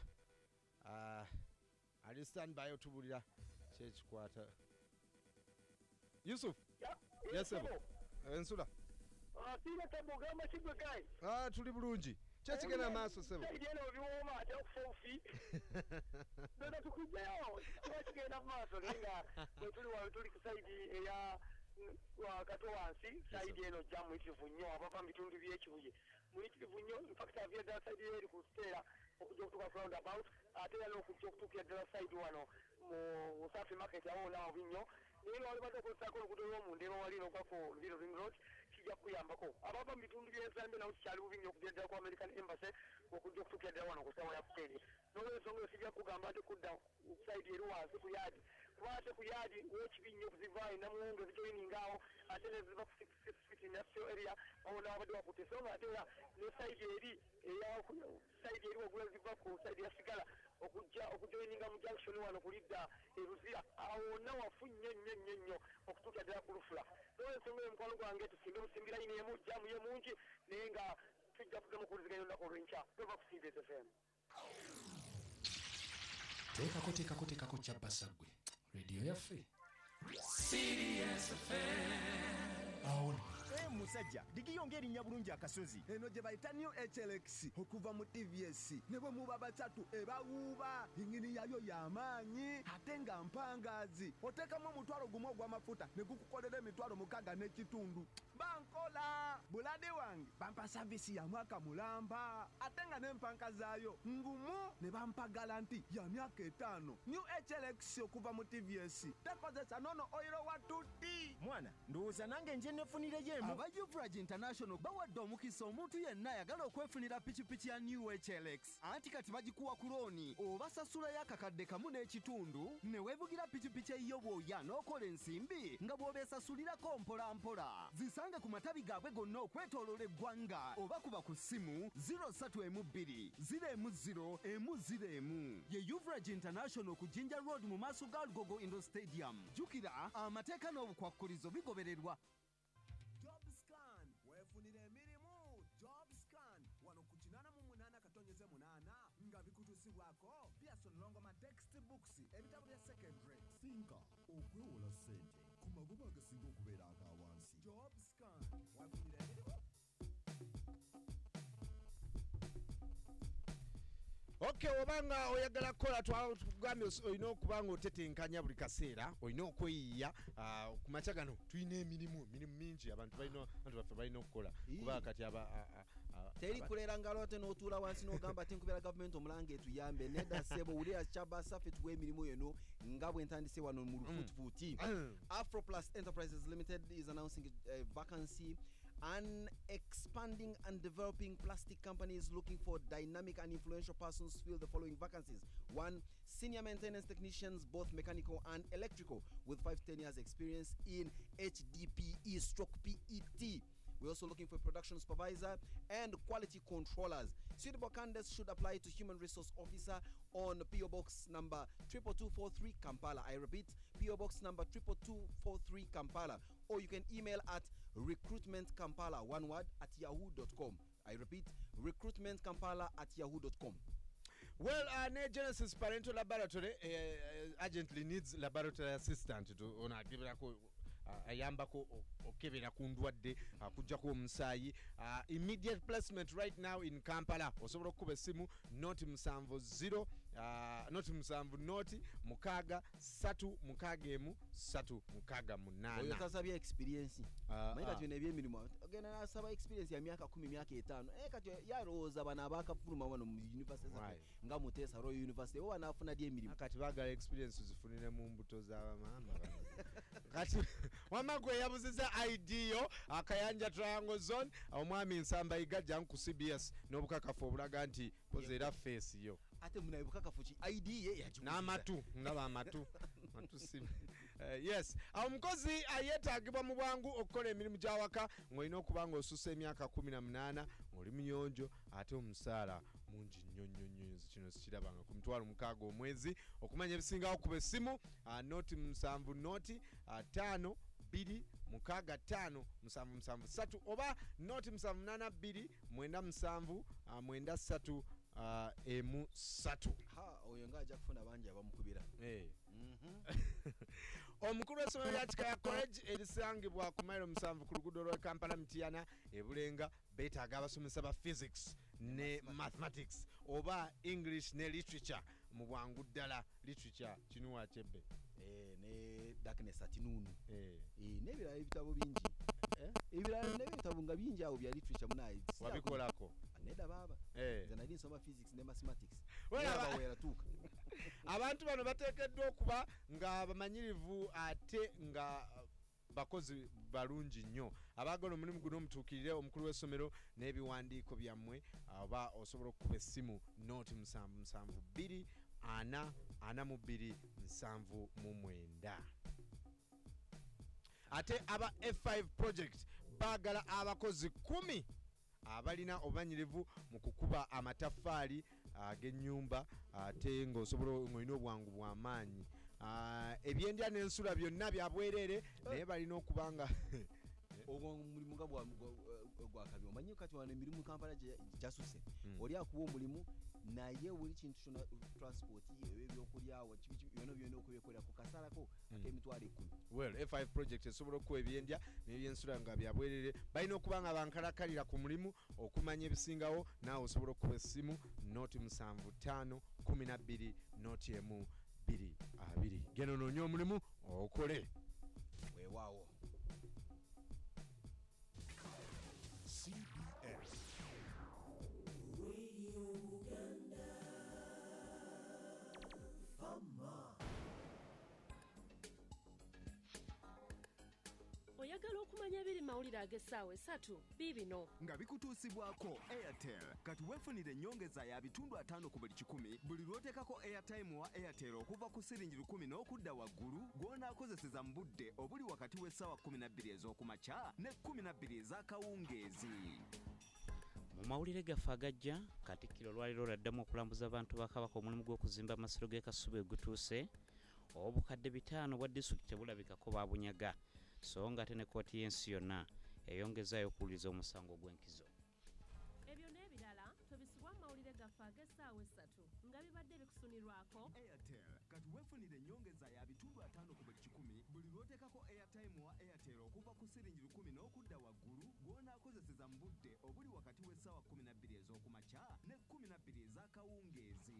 ali standby otubulira kyekikwata. Yusuf yesebo ensula sina tabo gamba kigwe guys tuli bulungi kyekigenda maaso sebo eno biwoma ate okufofi ndoda tukujjayo twakigenda maaso nenga tuli wano tuli ku saidi eya wakato wansi saidi eno jamuyitirivu nnyo abava mu bitundu by'ekibuye muyitirivu nnyo infact avya ddala saidi eri ku steera okujja okutuuka ku roundabout ate era n'okujja okutuukira ddala saidi wano mu safi market awo naawo binnyo naye nga walibadde okusaako oluguudo lw'omundeba wali n'ogwa ku Lubiro Ring Road kijja kukuyambako abava mu bitundu by'ensambe nawo kikyali bubi nnyo okujja ddala ku American Embassy okujja okutuukira ddala wano ku ssaawa ya kuteeri n'olwensonga eyo kijja kukugamba ate kudda saidi eri wansi ku yaadi kuba ate ku yaadi w'ekibi nnyo okuzivaayo namuwundu ezijoyininga awo ate neziva ku 6 feet industrial area awo n'abadde wakutte so nga ate era ne saidi eri saidi eri wagula ziva ku saidi ya sigala okujoyininga mu junction wano kulidda eruzira awo wonna wafu nnyo okutuuka ddala ku lufula n'olwensonga eyo mukwano gwange tusimbe busimbi layini emu jamu ye mungi naye nga tujja kuddamu okuwuliziganya olunaku olw'enkya tova ku CBS FM. teekako kyabbasagwe rediyo yaffe CBS awo musajja digiyonga erinnya bulungi akasozi eno gye bayita new HLX okuva mu TVS ne bwe muba basatu ebawuuba ingini yayo y'amaanyi ate nga mpangaazi oteekamu omutwalo gumu ogw'amafuta ne gukukolera emitwalo 6 n'ekitundu bankola bulade wange bampa savisi ya mwaka mulamba ate nga n'empanka zaayo ngumu ne bampa galanti ya myaka 5 new HLX okuva mu TVS tekozesa nono oyiro watuti mwana ndowooza nange nje nefunireyo emu aba Uvrage International bawadde omukisa omuntu yenna ayagala okwefunira pikipiki ya New HLX anti kati bagikuwa ku looni obasasulayo akakadde kamu n'ekitundu ne weevugira pikipiki eyiyo bw'oya n'okola ensimbi nga bw'obeesasulirako mpolampola zisange ku matabi gaabwe gonna okwetooloola eggwanga oba kuba ku ssimu 0312 010 101 ye Uvrage International ku Jinja Road mu maaso ga Lugogo Indo Stadium jjukira amateeka n'obukwakkulizo bigobererwa. JobScan weefunira emirimu JobScan wano ku 88 nga bikutuusibwako Pearson Longoma textbooks ebitabo bya secondary sinka okwewola ssente ku magoba agasinga okubeera agawansi JobScan weefunira emirimu. Okay, obanga oyagala kukola twagambye olina okuba nga otetenkanya buli kaseera olina okweyiya ku makya gano tulina emirimu mingi abantu baffe balina okukola kuba kati teri kulera ngalo ate n'otuula wansi n'ogamba ati nkubeera gavumenti omulanga etuyambe nedda ssebo wulira kyabasa ffe tuwa emirimu eno nga bwe ntandise wano mu lufuutifuuti. Afroplus Enterprises Limited is announcing a vacancy. An expanding and developing plastic company is looking for dynamic and influential persons to fill the following vacancies. 1. Senior maintenance technicians, both mechanical and electrical, with 5 to 10 years experience in HDPE/PET. We're also looking for a production supervisor and quality controllers. Suitable candidates should apply to Human Resource Officer on PO Box number 22243 Kampala. I repeat, PO Box number 22243 Kampala. Or you can email at recruitmentkampala, one word, at yahoo.com. I repeat, recruitmentkampala@yahoo.com. Well, Genesis Parental Laboratory urgently needs laboratory assistant to ayambako okebera ku ndwadde akujjako omusaayi. Immediate placement right now in Kampala. Osobola okuba essimu noti 70 noti 70 noti mukaga 3 mukaga emu 3 mukaga 8. Oyo tasabye experience. Mayika tyo nebye emirimu. Ogenda nasaba experience ya myaka 10 myaka 5. Kati yarooza bana abakafuluma wano mu university nga Mutesa Royal University bo banafuna die emirimu. Kati bagala experience zifunire mu mbuto z'abamama. Kati wamagwe yabuziza IDO akayanja Triangle Zone omwami Nsamba igajja ku CBS n'obukakafu obulaga nti pozera face yo. Ate munaye bukakafu ki ID ye yakibuziza. N'amatu ndaba amatu matu simu. Yes, omukozi ayetaagibwa mu bwangu okukola emirimu gy'awaka ng'olina okuba ng'osusa emyaka 18 ng'oli muyonjo ate omusaala mungi nnyo kino sikirabanga ku $60 omwezi. Okumanya ebisingawo kuba essimu noti 7 noti 5 2 mukaga 5 7 3 oba noti 782 97 93 emu 3. Oyo ngaja kufuna bangi abamukubira. Omukulu w'essomero lya Kikaya College erisangibwa ku mailo 7 ku luguudo lwa Kampala Mitiana ebulenga beetaaga abasomesa ba physics ne mathematics oba English ne literature mu bwangu ddala. Literature kinuwa chebbe ne darkness atinunu nebirala ebitabo bingi ebirala nebitabo nga bingi awo bya literature munayi wabikolako neda baba nze nali nsoma physics ne mathematics tuuka. Abantu bano bateekeddwa okuba nga bamanyirivu ate nga bakozi balungi nnyo. Abaagala omulimu guno omutuukirire omukulu w'essomero n'ebiwandiiko byammwe oba osobola okukuba essimu noti 772 42 79. Ate aba F5 project baagala abakozi 10 abalina obumanyirivu mu kukuba amataffaali ag'ennyumba ate ng'osobola ng'olina obwangu bw'amaanyi. Ebyendya n'ensula byonna bya bwereere naye balina okuba nga omulimu nga gwakabi. Omanyi kati wano emirimu Kampala gyasuse oli akuwa omulimu naye buli kintu kyonna transport ebyokulya byonna okubyekolera ku kasalako ak'emitwalo 10. Well, F5 project esobola okuwa ebyendya n'ebyensula nga bya bwereere balina okuba nga bankalakalira ku mulimu okumanya ebisingawo. Naawe osobola okuba essimu noti 75 12 noti 1 2 genda onoonya omulimu okole weewaawo. Oyagala okumanya ebiri mawulire ag'essaawa 3 biibino nga bikutuusibwako Airtel. Kati weefunire ennyongeza ya bitundu 5 ku buli 100 buli lw'oteekako airtime wa Airtel okuva ku siringi 10 n'okudda waggulu gw'onaakozeseza mu budde obuli wakati w'essaawa 12 ez'okumakya ne 12 ez'akawungeezi. Mu mawulire gaffe agajja Katikkiro lwaliro laddamu okulambuza abantu ba Kabaka omulimu gw'okuzimba amasiro g'e Kasubi egutuuse. Obukadde 5 bwa disitulikiti tebulabikako baabunyaga so nga ate ne kkooti y'ensi yonna eyongezaayo okuwuliriza omusango gw'enkizo. Ebyo n'ebirala tobisibwa mu mawulire gaffe ag'essaawa 3 nga bibadde bikusunirwako Airtel. Kati weefunire ennyongeza ya bitundu 5 ku buli 100 buli lw'oteekako airtime wa Airtel okuva ku siringi 10 n'okudda waggulu gw'onaakozeseza mu budde obuli wakati w'essaawa 12 ez'okumakya ne 12 ez'akawungeezi.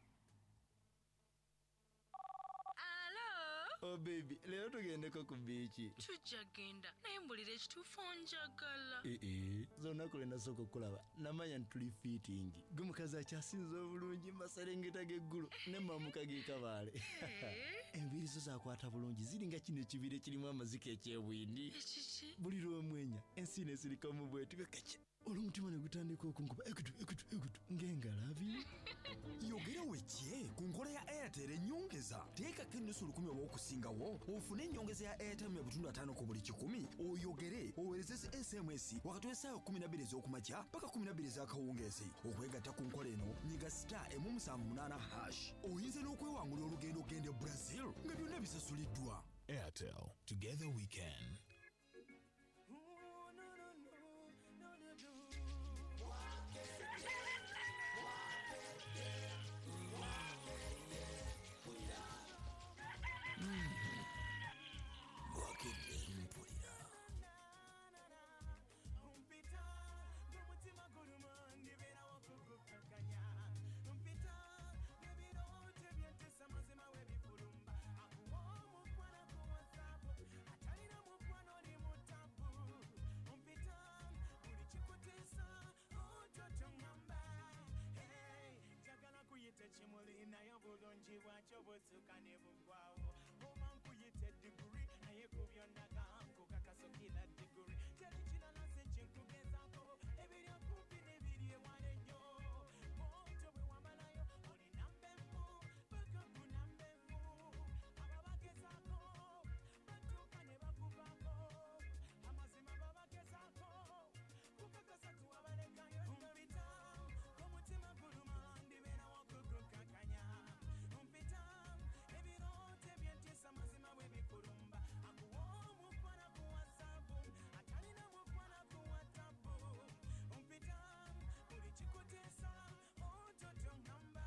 Oh baby, leo tugendeko ku bichi. Tujja genda naye mbulira ekituufu onjagala. Zonna kulenda soko okulaba namanya ntuli fiitingi gwe mukazi akyasinza obulungi maserengeta g'eggulu ne mamuka g'ekabaale. Enviiri zo zakwata bulungi ziringa kino ekibira ekirimu amaziko ekyebwindi. Buli lw'omwenya ensi nesirika mu bwetu kake olumutima ne gutandika okunkuba ekutu ng'engalabi. Yogera wekye ku nkola ya Airtel ateera ennyongeza teekako ennusu 10 oba okusingawo ofune ennyongeza ya airtime ya butundu 5 ku buli 100 oyogere oweereze sms wakati w'essaawa 12 ez'okumakya paka 12 ez'akawungeezi okwegatta ku nkola eno nyiga *178# oyinza n'okwewangula olugendo okgenda e brazil nga byonna bisasuliddwa. Airtel, together we can. Chimuli nayo bulungi bwakyo butuuka ne buggwawo oba nkuyita diguri naye ku byondaga nkukakaso kila diguri teri kirala sekyenkugezaako ebiri okumpi n'ebiri ewala ennyo bwotyo bwe wamalayo oli nambemu paka ku nambemu ababagezaako batuuka ne bakuvaako amazima babagezaako kukakasa tuwabalekayo mpita k'omutima guluma ndibeera wakukukakanya mpita ebiroote byentiisa mazima bwe bikulumba akuwa omukwana ku wasapu atalina mukwana ku watapu mpita buli kikuteesa ototoŋŋamba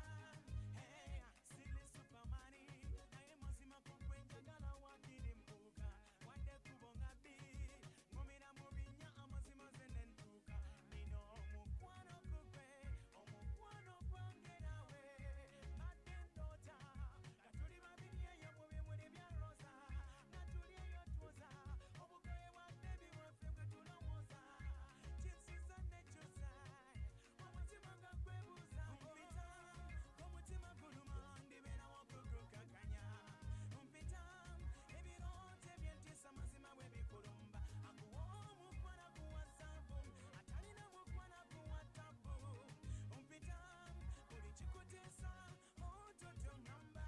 siri supamani naye mazima kukwenjagala wakiri mpuuka wadde kubo nga bbi ngumira mu binnya amazima ze ne ntuuka nino omukwano gugwe omukwano gwange nawe mbadde ndoota nga tuli babiri eyo mu bimuli bya roza nga tuli eyo twoza obugoye bwa bebi waffe bwe tulowooza kinsiza nekyusa omutima nga gwebuuza mpita omutima guluma ndibeera wakukukakanya mpita ebiroote byentiisa mazima bwe bikulumba akuwa omukwana ku wasapu atalina mukwana ku watapu mpita buli kikuteesa ototoŋŋamba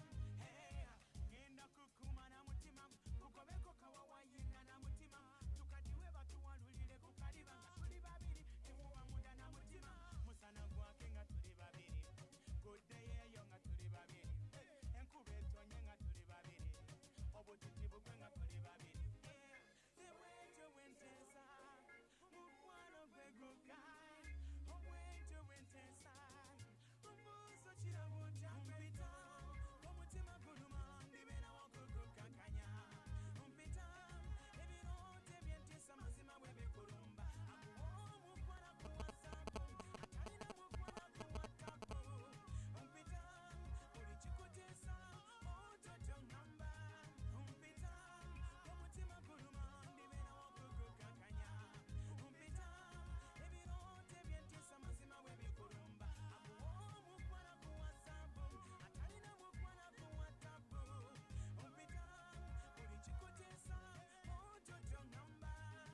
ngenda kukumana mutima kukobeko kawawayingana mutima tukadiwe batuwalulire ku kaliba nga tuli babiri temuba munda na mutima musana gwake nga tuli babiri guddeyeeyo nga tuli babiri enkuba etonye nga tuli babiri obutiti bugwe nga tuli babiri ewekyo wenteesa mukwano gwe gugayi obwekyo wenteesa obuuso kirabutya mpita omutima guluma ndibeera wakukukakanya mpita ebiroote byentiisa mazima bwe bikulumba akuwa omukwana ku wasapu atalina mukwana ku watapu mpita buli kikuteesa ototoŋŋamba mpita omutima guluma ndibeera wakukukakanya mpita ebiroote byentiisa mazima bwe bikulumba akuwa omukwana ku wasapu atalina mukwana ku watapu mpita buli kikuteesa ototoŋŋamba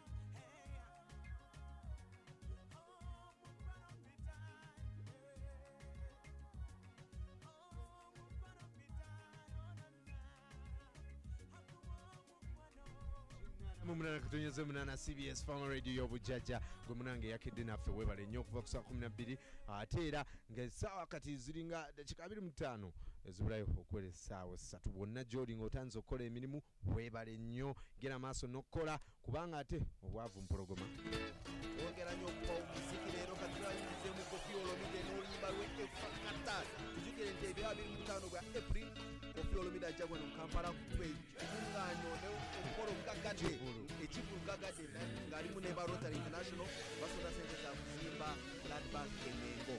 mu 8 CBS Farm Radio y'obujjajja gwe munange yakedde naffe webale nnyo okuva ku saa 12 ate era ng'essaawa kati ziringa dakiika 25 ezibulayo okuwera essaawa 3 bwonna gy'oli ng'otanze okukola emirimu webale nnyo gera maaso n'okkola kubanga ate obwavu mpologoma wongera nnyo okuba omuziki leero kati twayingizeemu Koffi Olomide n'oluyimba lwe Efakata tujukire nti ebiro 25 bwa April Koffi Olomide ajja wano mu Kampala kuba ekikuŋŋaanyo omukolo omugagadde ekivulugagadde ng'alimu ne ba Rotary International basonda ssente za kuzimba Blood Bank e Mengo.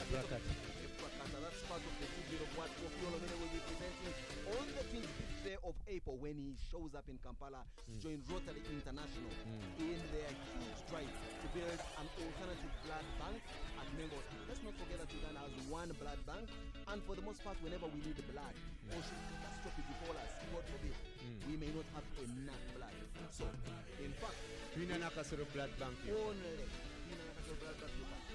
Efrakata, that's part of the tribute of what Koffi Olomide will be presenting on the 25th day of April when he shows up in Kampala to join Rotary International in their huge drive to build an alternative blood bank at Mengo. Let's not forget that Uganda has one blood bank, and for the most part, whenever we need blood, or should catastrophe before us, God forbid, we may not have enough blood. So, in fact, Twina Nakasero blood bank. Only Twina Nakasero blood bank.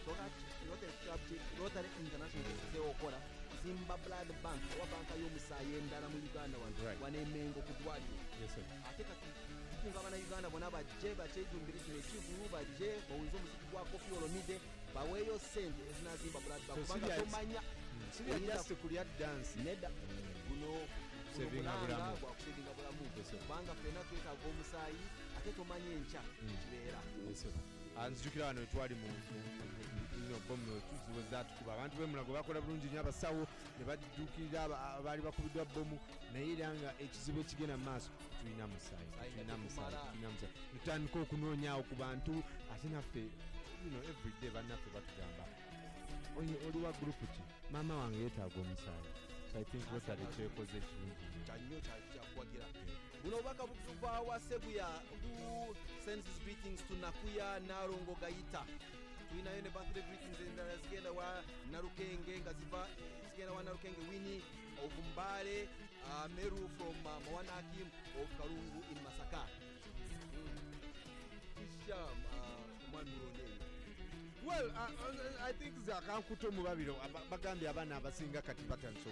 Rotary International ekizeewo okola zimba blood bank oba banka y'omusaayi endala mu Uganda wano emengo ku ddwaliro ate kati tukunga abannayuganda bonna bajje bakyejumbire kino ekivulu bajje bawulize omuziki gwa Koffi Olomide baweeyo ssente ezinazimba blood bank kubanga tomanya just kulya dance nedda guno bulanga gwakusevinga bulamu kubanga ffenna twetaaga omusaayi ate tomanya enkya kibeera nzijukira wano twali mu bomu tuziwe zatukuba abantu b'emulago bakola bulungi nnyo abasawo ne badduukirira abaali bakubiddwa bomu naye era nga ekizibu ekigenda mu maaso tulina musaayi tutandika okunoonyaawo ku bantu ate naffe everyday bannaffe batugamba oli wa gurupu ki maama wange yeetaaga omusaayi so I think Rotary kyekoze ekirungi nnyo kyakuwagira buno obubaka bukuva wa Seguya who sends his greetings to Nakuya Narongo Gaita. Tulinayo ne birthday greetings endala zigenda wa Narukenge nga zigenda wa Narukenge Winnie of Mbale, Meru from Mawanaki of Karungu in Masaka. Isham Well, I think zakankuto mu babiro bagambye abaana abasinga kati batandise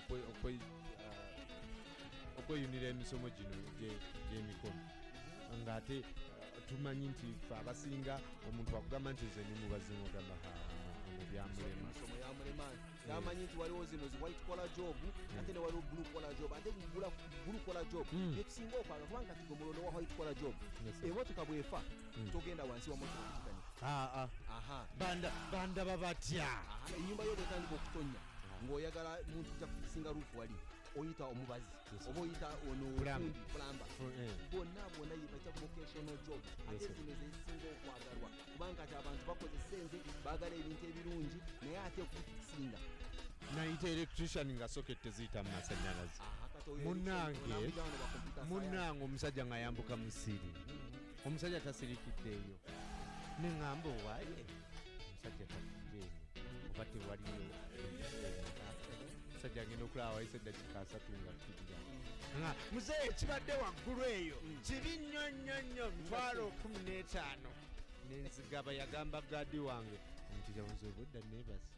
okweyunira emisomo gino gy'emikono ng'ate tumanyi nti ffe abasinga omuntu wakugamba nti nze nimubazi ng'ogamba byamulema yamanyi nti waliwo zino zi white collar job ate ne waliwo blue collar job ate blue collar job yetusinga okwaga kubanga kati gomulonde wa white collar job emotoka bwefa togenda wansi wa motoka banda babatya ennyumba yo bwetandika okutonya ng'oyagala muntu kyakusinga ruufu wali oyita omubazi oba oyita ono plamba bonna yebakya vocational job ate zino zezisinga okwagalwa kubanga ati abantu bakoze sente baagala ebintu ebirungi naye ate okusinga nayita electrician nga socket teziyita mu masanyalaze munnange omusajja ng'ayambuka musiri omusajja tasirikiddeeyo neŋŋamba owaaye omusajja takiddeeyo oba tewaliyo omusajja agenda okulaba wayise eddakika 3 nga kkirira muzeeyi ekibadde waggulu eyo kibi nnyo nnyo nnyo 15,000 nenzigaba yagamba gaadi wange nti yabuze obudda neebasi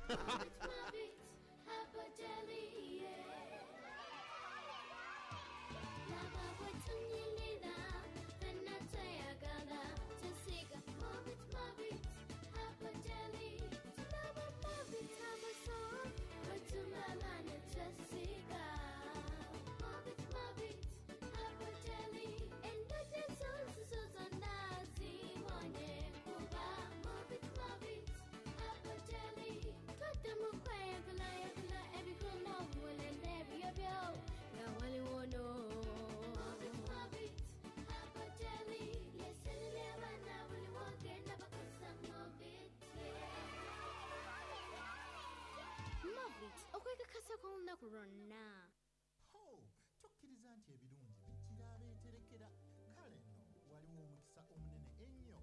okwekakasa kw'olunaku lwonna tokkiriza nti ebirungi bijjira abeeterekera kale nno waliwo omukisa omunene ennyo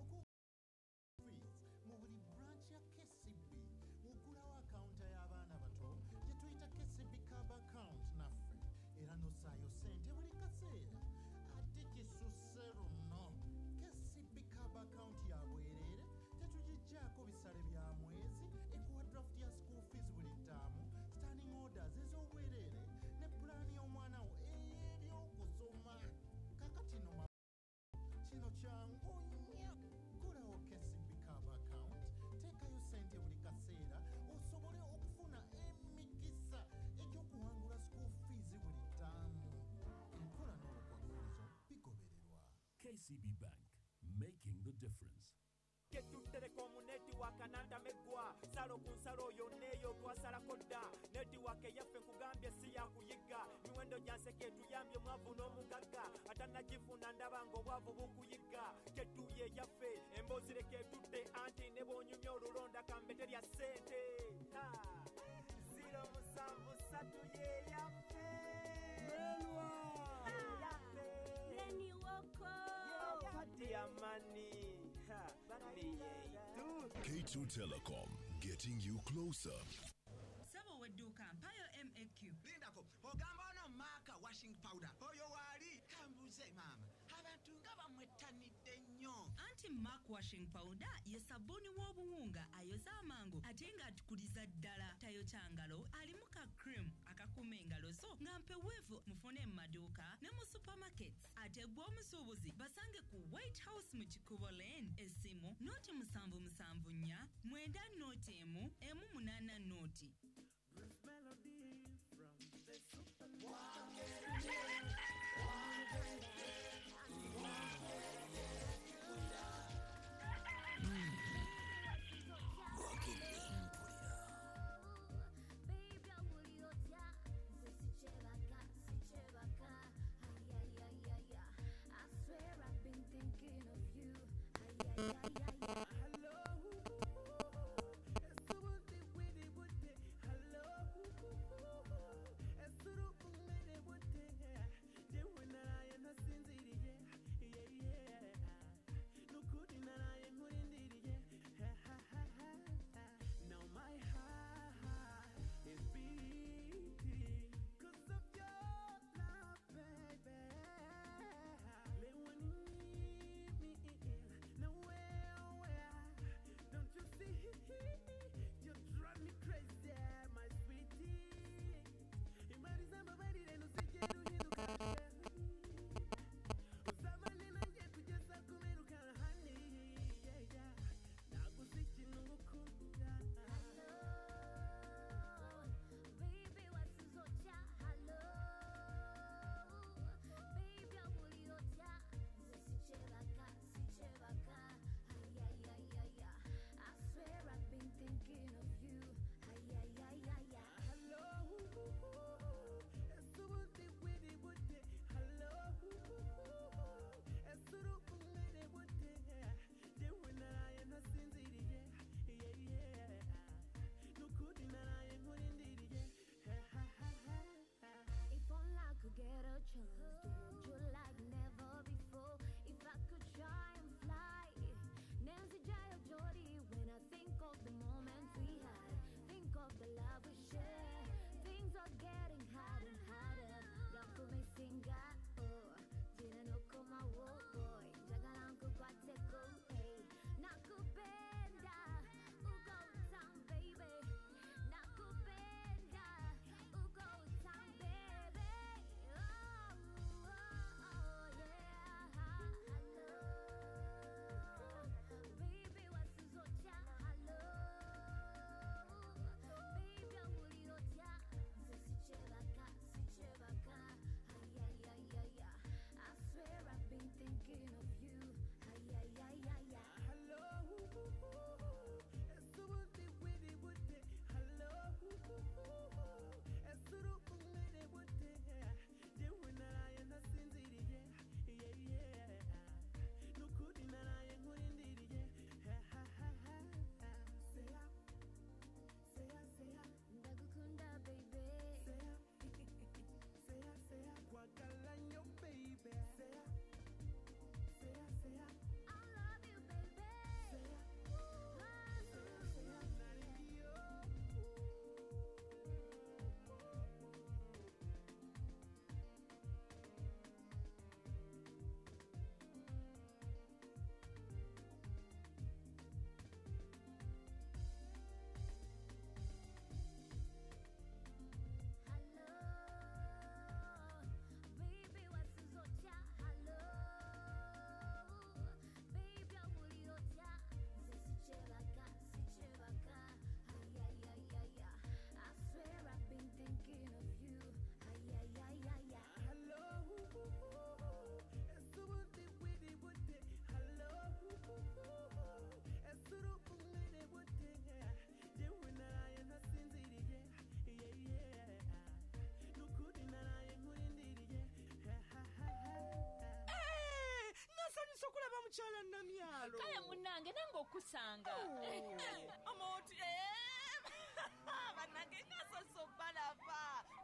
mu buli branch ya KCB wogulawo akawunta y'abaana bato gye tuyita KCB Cab account naffe era nosaayo ssente buli kaseera ate kisusse luno KCB Cab account ya bwereere tetugijjaako bisale bya mwezi ekuwa draft ya school fees buli ttaamu standing orders ez'obwereere ne pulaani y'omwana wo ey'ebyokusoma kakati no kino kyangu nnyo gulawo KCB Cab account teekayo ssente buli kaseera osobole okufuna emikisa egy'okuwangula school fees buli ttaamu enkola n'obukwakkulizo bigobererwa. KCB Bank, making the difference. Ketutelekomu netiwaka nandameggwa salo ku nsalo yonna eyo twasalako dda netiwaka eyaffe nkugambye si yakuyigga miwendo gyanseke etuyambye mwavu n'omugagga atanagifuna ndaba ng'obwavu bukuyigga ketuye eyaffe emboozi leka etudde anti ne bw'onyumya olulonda kambe terya ssente esatu yeyaffe Lenny Woko. Fatiamani K2 Telecom, getting you closer. Sabo wedduka Mpayo MAQ. Lindako, ogamba ono Mark washing powder. Oyo wali kambuze mama. Abantu nga bamwettanidde nnyo. Anti Mark washing powder ye sabuni w'obuwunga ayoza amangu ate nga atukuliza ddala tayokya ngalo alimu ka cream akakuma engalo zo nga mpeweevu mufune mu maduuka ne mu supermarkets ate gwe omusuubuzi basange ku White House mu Kikubo Lane essimu nooti 774 9 nooti 1 8 nooti. mukyala namyalo kale munnange nange okusanga amoti bannange ngasoso balaba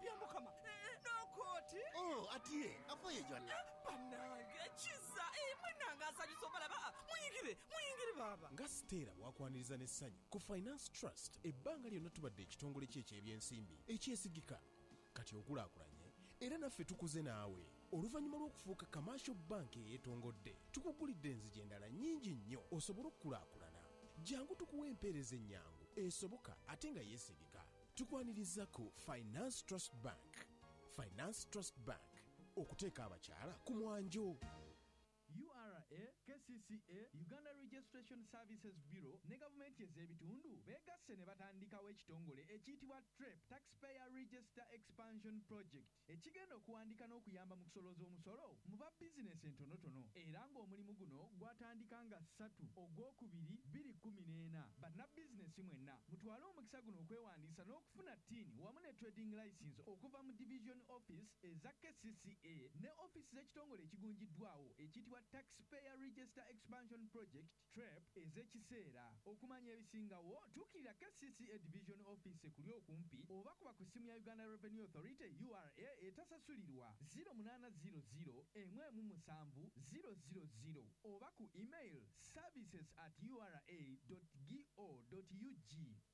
engoye gyonna bannange kiza mwenange asanyusa obalaba muyingire baba nga Stella bwakwaniriza n'essanyu ku Finance Trust ebbanga lyonna tubadde ekitongole kye eky'ebyensimbi ekyesigika kati okulaakulanye era naffe tukuze naawe oluvannyuma lw'okufuuka commercial bank eyeetongodde tukugulidde enzigi endala nnyingi nnyo osobole okukulaakulana jangu tukuwa empeereza ennyangu esoboka ate nga yeesigika tukwaniriza ku Finance Trust Bank. Finance Trust Bank okuteeka abakyala ku mwanjo. URA, KCCA, Uganda Registration Services Bureau ne gavumenti ez'ebitundu beegasse ne batandikawo ekitongole ekiyitibwa TREP, Taxpayer Register Expansion Project, ekigenda okuwandiika n'okuyamba mu kusolooza omusolo mu ba bizinesi entonotono era ng'omulimu guno gwatandika nga 3 Ogwokubiri 2014. Bannabizinesi mwenna mutwale omukisa guno okwewandiisa n'okufuna TIN wamu ne trading license okuva mu Division Office eza KCCA ne Office z'ekitongole ekigunjiddwawo ekiyitibwa Taxpayer Register Expansion Project TREP ez'ekiseera. Okumanya ebisingawo tuukirira KCCA Division Office kuli okumpi oba kuba ku ssimu ya Uganda Revenue Authority URA etasasulirwa 0800 117 000 oba ku email services@ura.go.ug.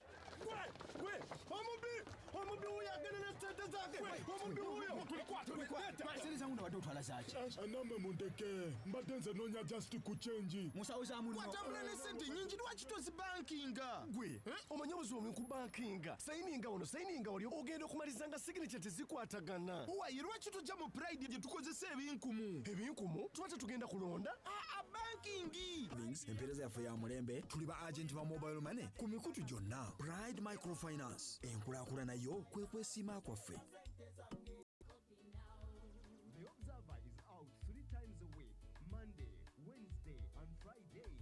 omubi wuyo agenera sente zake omubi wuyo sente zangu nabadde otwala zaki namwe mundeke mbadde nze noonya just ku change musawo za muno watambula ne sente nyingi lwaki tozibankinga gwe omanye obuzibu ku bankinga sayininga wano sayininga wali ogenda okumaliza nga signature tezikwatagana wayi lwaki tujja mu pride gye tukozesa ebinkumu tuba tetugenda kulonda bankingi empeereza yaffe ya mulembe tuli ba agenti ba mobile money ku mikutu gyonna. Pride Microfinance enkulaakulana yo kwe kwesiima kwaffe. The Observer is out 3 times a week, Monday, Wednesday, and Friday.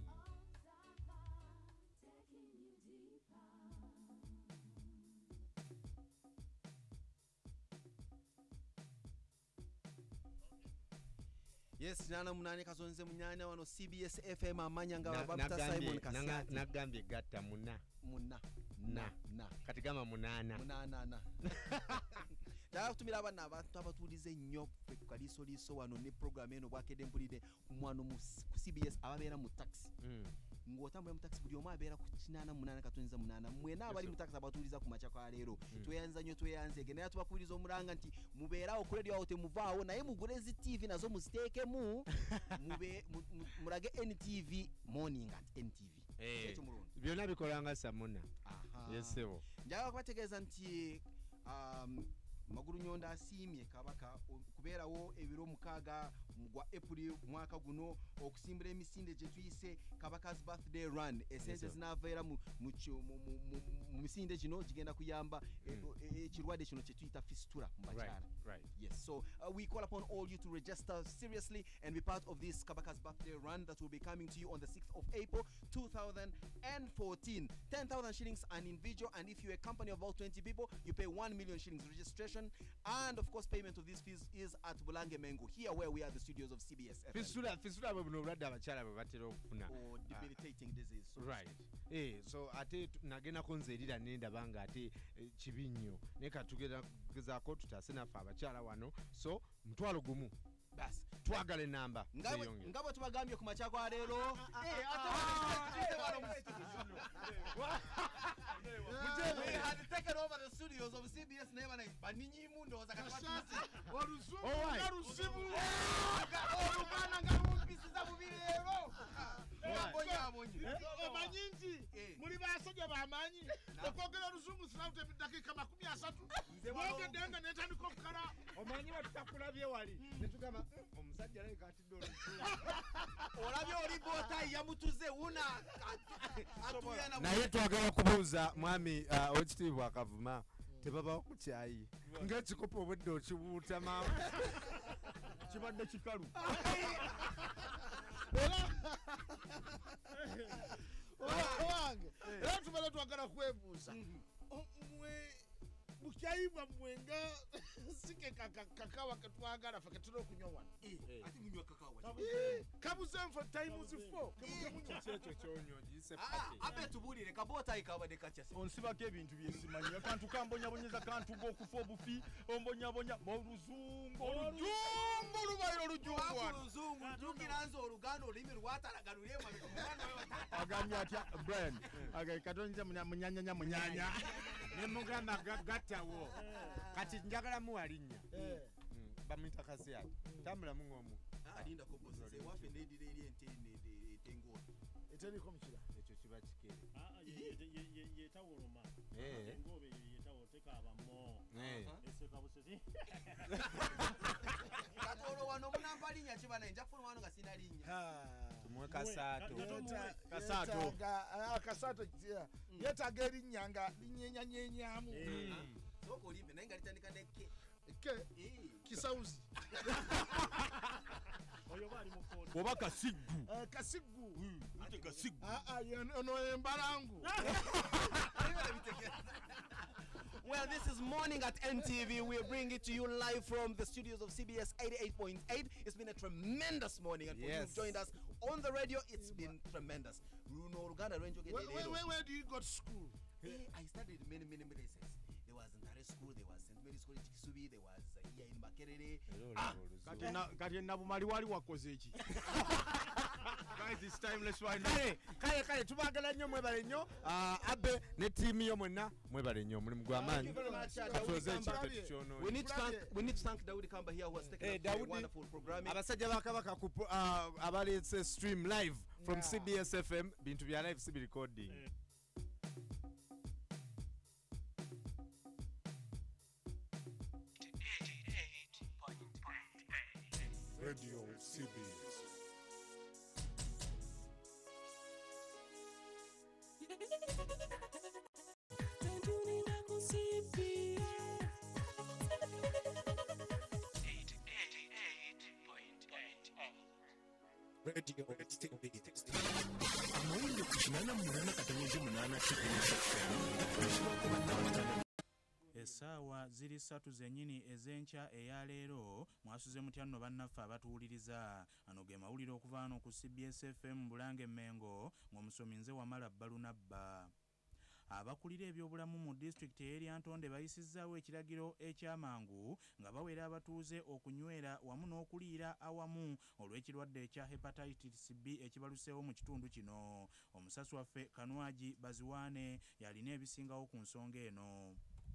Yes, nana munane kazonze munyanya wano CBS FM amanya nga babuta Simon Kasati. Nagambye gatta muna. Kati gama munana. Dala kutumira abana abantu abatulize nnyo ku kaliso wano ne program eno bwakede mpulide kumwano mu CBS ababeera mu taxi. Ngotambula mu taxi buli omu abeera ku 88 katonza munana mwena abali mu taxi abatuliza ku macha kwa leero tweyanze genera tubakubiriza omulanga nti mubeerawo ku radio awote muvaawo naye mugurezi TV nazo muziteekemu murage NTV morning at NTV ekyo mulungi byonna bikolanga samuna yesebo njaga kubategeeza nti Magulu Nyonda asiimye kabaka kubeerawo ebiro 6 gwa April mwaka guno okusimbira emisinde gye tuyise Kabaka's birthday run esente zinaveera mu misinde gino gigenda kuyamba ekirwadde kino kye tuyita fistula mu bakyala. Yes, so we call upon all you to register seriously and be part of this Kabaka's birthday run that will be coming to you on the 6th of April 2014. 10,000 shillings an individual, and if you're a company of about 20 people, you pay 1 million shillings registration. And of course, payment of these fees is at Bulange Mengo, here where we are the studios of CBS FM. Fistula buno brada abachala babatera okufuna. Oh, debilitating disease. So right. So ate nagenda konzerira nenda banga ate chibinyo. Neka tugenda gezaako tutasena fa abachala wano. So mtwalo gumu. Bas, twagale namba. Ngabo tubagambye ku macha kwa leero. We had taken over the studios of CBS Neva Baninyi Mundo za katwati. Orusibu. Orubana ngaru pieces za mubirero. Abanyinji muri basajja bamanyi okogera oluzungu sinawute dakika 30 woge denga netandika okukala omanyi batukulabye wali netugamba omusajja naye katidde oluzungu olabye oli bota yamutuze una naye twagala kubuuza mwami ekitiibwa akavuma tebabawo ku kyayi ng'ekikopo obudde okibuuta maama kibadde kikalu owange era tubale twagala kwebuuza bukyayibwa mwenga sike kakawa ketwagala fe ketuna okunywa wano ati munywa kakawa kabuze nfa times 4 ekyo kyonyogise abe tubulire kabota ikabade kacha onsibako ebintu byesimanyi akantu kambonyabonyeza kantu g'okufa obufi ombonyabonya oluzungu lubaire olujungu tukiranza oluganda olulimi lwatalaganulye agambye atya Brian katonze munyanya nemugamba gattawo kati njagala muwalinnya bamwita kasiyati tambula muŋomu alinda kobosese wafe nedire eri entengolo eteriko mukira ekyo kiba kikere yetawoloma engobe yetawo tekabamo esekabusezi katolo wano munamba linnya kiba naye njakufuna wano nga sina linnya tumuwe kasato yetaga erinnya nga linyenyanyenyamu soka olimbe naye nga litandika nekke kisawuzi oba kasiggu ono embalangu. Well, this is Morning at NTV. We bring it to you live from the studios of CBS 88.8. It's been a tremendous morning, and for you who've joined us on the radio, it's been tremendous. Where do you go to school? I studied many places. There was Ndare School, there was St. Mary's School in Chikisubi, there was here in Makerere. Kati nabumali wali wakoze eki. Guys, it's timeless right now. Kale tubagala nnyo mwebale nnyo Abe ne team yo mwenna mwebale nnyo mulimu gw'amaanyi. We need to thank Daudi Kamba here who has taken a wonderful programming. Abasajja ba Kabaka abaletse stream live from CBS FM bintu bya live CB recording. Radio CBS. Radio CBS. Amawulire ku 88.8 essaawa ziri 3 zennyini ez'enkya eyaleero mwasuze mutya nno bannaffe abatuwuliriza. Ano ge mawulire okuva wano ku CBS FM Bulange Mengo ng'omusomi nze Wamala Balunabba. Abakulira ebyobulamu mu disitulikiti ey'Eryantonde bayisizzaawo ekiragiro ekyamangu nga bawera abatuuze okunywera wamu n'okuliira awamu olw'ekirwadde ekya hepatitis B ekibaluseewo mu kitundu kino. Omusasi waffe Kanwaji Baziwaane yalina ebisingawo ku nsonga eno.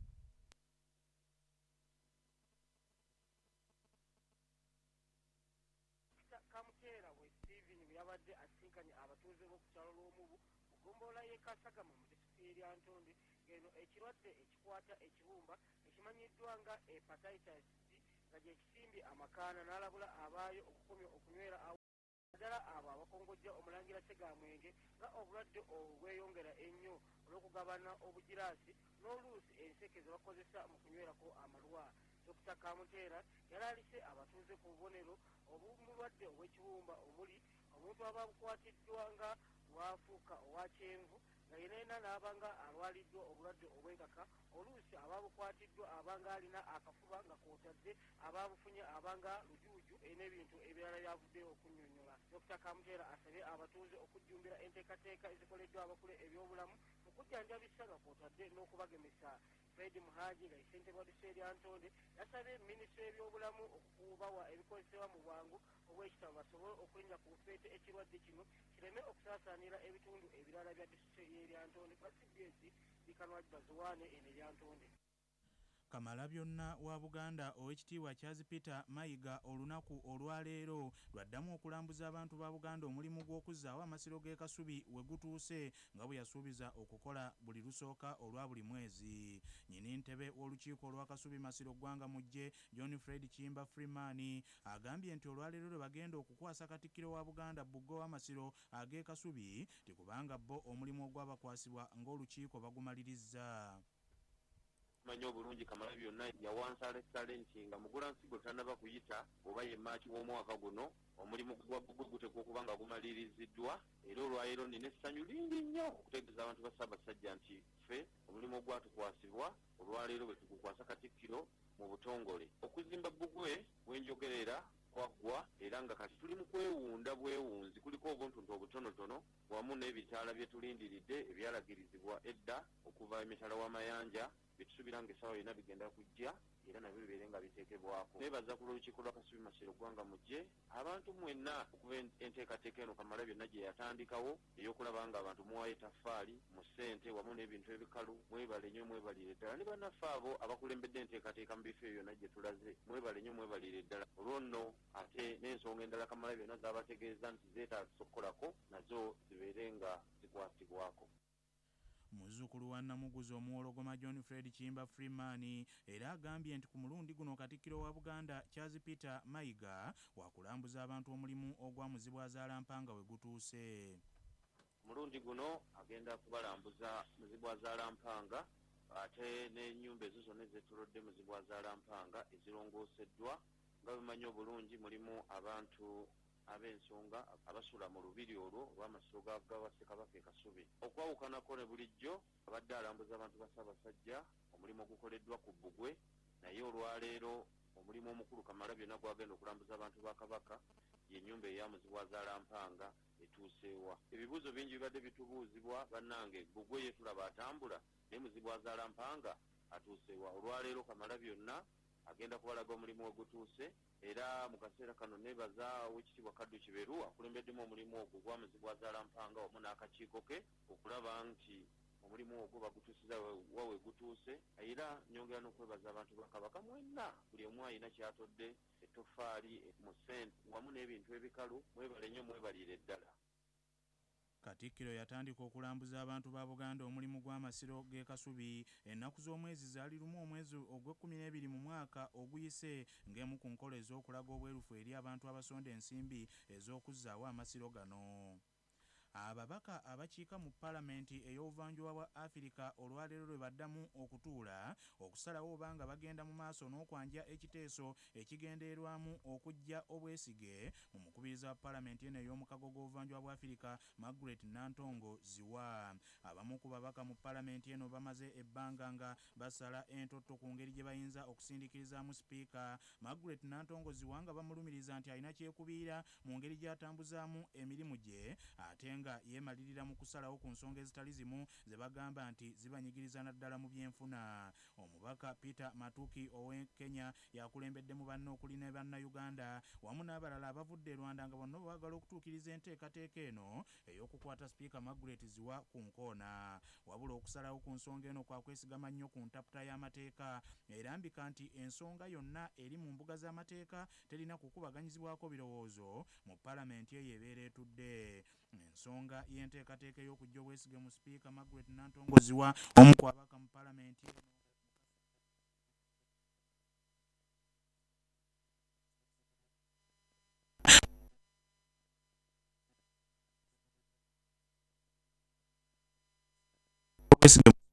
Kamuteera we Steven yabadde asinkanye abatuuze b'okukyalo lw'omubu mugomboola y'e Kasagama mu disitulikiti y'Eryantonde eno ekirwadde ekikwata ekibumba ekimanyiddwa nga hepatitis C nga gye kisimbi amakaana n'alabula abaayo okukomya okunywera ddala abo abakongojja omulangira Ssegamwenge nga obulwadde obweyongera ennyo olw'okugabana obugiraasi n'oluusi enseke ze bakozesa mu kunywerako amalwa. Dr. Kamuteera yalaalise abatuuze ku bubonero obulwadde obw'ekibumba omuli omuntu ababukwatiddwa nga bwafuuka owa kyenvu nga yenna n'abanga alwaliddwa obulwadde obw'enkaka oluusi ababukwatiddwa abanga alina akafuba nga kwotadde ababufunye abanga lujuuju n'ebintu ebirala byavuddeyo okunnyonnyola. Dr. Kamuteera asabye abatuuze okujjumbira enteekateeka ezikoleddwa abakule ebyobulamu mu kujjanjabisa nga kwotadde n'okubagemesa. Fred Muhaji nga ssentebe wa disitulikiti y'Eryantonde yasabye minisitule y'ebyobulamu okubawa ebikozesebwa mu bwangu obw'ekitabo basobole okulinnya ku bufeete ekirwadde kino kireme okusaasaanira ebitundu ebirala bya disitulikiti y'Eryantonde. Kwa CBS Kanwaji Baziwaane eno Eryantonde. Kamalabyonna wa Buganda Oweekitiibwa Charles Peter Mayiga olunaku olwaleero lwaddamu okulambuza abantu ba Buganda omulimu gw'okuzzaawo amasiro g'e Kasubi we gutuuse nga bwe yasuubiza okukola buli lusooka olwa buli mwezi. Nnyini ntebe w'olukiiko olwa Kasubi Masiro ggwanga mujje John Fred Kiyimba Freeman agambye nti olwaleero lwe bagenda okukwasa Katikkiro wa Buganda Buggo w'amasiro ag'e Kasubi tikubanga bo omulimu ogwabakwasibwa ng'olukiiko bagumalirizza. Manyo bulungi Kamalabyonna yawansale nti nga Mugulansigo tannaba kuyita oba ye Maaki w'omwaka guno omulimu gwa Buggo gutekwa okuba nga gumaliriziddwa era olwaleero nina essanyu lingi nnyo okutegeeza abantu ba Ssaabasajja nti ffe omulimu gwatukwasibwa olwaleero bwe tugukwasa Katikkiro mu butongole. Okuzimba Bbugwe wenjogerera kwaggwa era nga kati tuli mu kwewunda bwewunzi kuliko obuntuntu obutonotono wamu n'ebitaala bye tulindiridde ebyalagirizibwa edda okuva emitala w'amayanja bitusuubira ng'essaawa yonna bigenda kujja era nabyo bibeere nga biteekebwako. Neebaza ku lw'olukiiko lwa Kasubi Masiro Gwanga Mujje abantu mwenna okuva enteekateeka eno Kamalabyonna gye yatandikawo ey'okulaba nga abantu muwayo ettaffaali mu ssente wamu n'ebintu ebikalu mwebale nnyo mwebalire ddala ne bannaffe abo abakulembedde enteekateeka mu bifo ebyo byonna gye tulaze mwebale nnyo mwebalire ddala. Olwo nno ate n'ensonga endala Kamalabyonna z'abategeeza nti zeetaagisa okukolako nazo zibeere nga zikwasibwako. Muzzukulu wa Namuguzi omuwologoma John Fred Kiyimba Freeman era agambye nti ku mulundi guno Katikkiro wa Buganda Charles Peter Mayiga wakulambuza abantu omulimu ogwamuzibwazaala mpanga we gutuuse. Mulundi guno agenda kubalambuza muzibwazaala mpanga ate n'ennyumba ezo zonna ezeetoolodde muzibwazaala mpanga ezirongooseddwa nga bimanyi obulungi mulimu abantu ab'ensonga abasula mu lubiri olwo olw'amasiro ga Ssekabaka e Kasubi. Okwawukanako ne bulijjo abadde alambuza abantu ba Ssaabasajja omulimu ogukoleddwa ku Bbugwe naye olwaleero omulimu omukulu Kamalabyonna gwagenda okulambuza abantu ba Kabaka y'ennyumba eyamuzibwazaala mpanga etuuseewa. Ebibuuzo bingi bibadde bitubuuzibwa bannange Bbugwe ye tulaba atambula naye muzibwazaala mpanga atuuseewa. Olwaleero Kamalabyonna agenda kubalaga omulimu ogutuuse era mu kaseera kano neebaza Oweekitiibwa Kaddu Kiberu akulembeddemu omulimu ogwo gwamuzibwazaala mpanga wamu n'akakiiko ke okulaba nti omulimu ogwo bagutuusiza wawe gutuuse era nyongera n'okwebaza abantu ba Kabaka mwenna buli omu alina kyatodde ettoffaali mu ssente wamu n'ebintu ebikalu mwebale nnyo mwebalire ddala. Katikkiro yatandika okulambuza abantu ba Buganda omulimu gw'amasiro g'e Kasubi ennaku z'omwezi zaali lumu omwezi ogw'e12 mu mwaka oguyise ng'emu ku nkola ez'okulaga obwerufu eri abantu abasonda ensimbi ez'okuzzaawo amasiro gano. Ababaka abakiika mu Paalamenti ey'obuvanjuba bwa Afirika olwaleero lwe baddamu okutuula okusalawo oba nga bagenda mu maaso n'okwanja ekiteeso ekigendererwamu okuggya obwesige mu mukubiriza wa Paalamenti eno ey'omukago gw'obuvanjuba bwa Afirika Margaret Nantongo Ziwa. Abamu ku babaka mu Paalamenti eno bamaze ebbanga nga basala entotto ku ngeri gye bayinza okusindiikirizaamu Sipiika Margaret Nantongo Ziwa nga bamulumiriza nti alina kyekubiira mu ngeri gy'atambuzaamu emirimu gye ate nga yeemalirira mu kusalawo ku nsonga ezitali zimu ze bagamba nti zibanyigiriza naddala mu byenfuna. Omubaka Peter Matuki ow'e Kenya yakulembedde mu banne okuli ne bannayuganda wamu n'abalala abavudde e Rwanda nga bonna baagala okutuukiriza enteekateeka eno ey'okukwata Sipiika Margaret Ziwa ku nkoona. Wabula okusalawo ku nsonga eno kwa kwesigama nnyo ku ntaputa y'amateeka erambika nti ensonga yonna eri mu mbuga z'amateeka terina kukubaganyizibwako birowoozo mu Paalamenti eyo ebeera etudde. Ensonga y'enteekateeka ey'okujja obwesige mu Sipiika Margaret Nantongo Ziwa omu ku babaka mu Paalamenti obwesige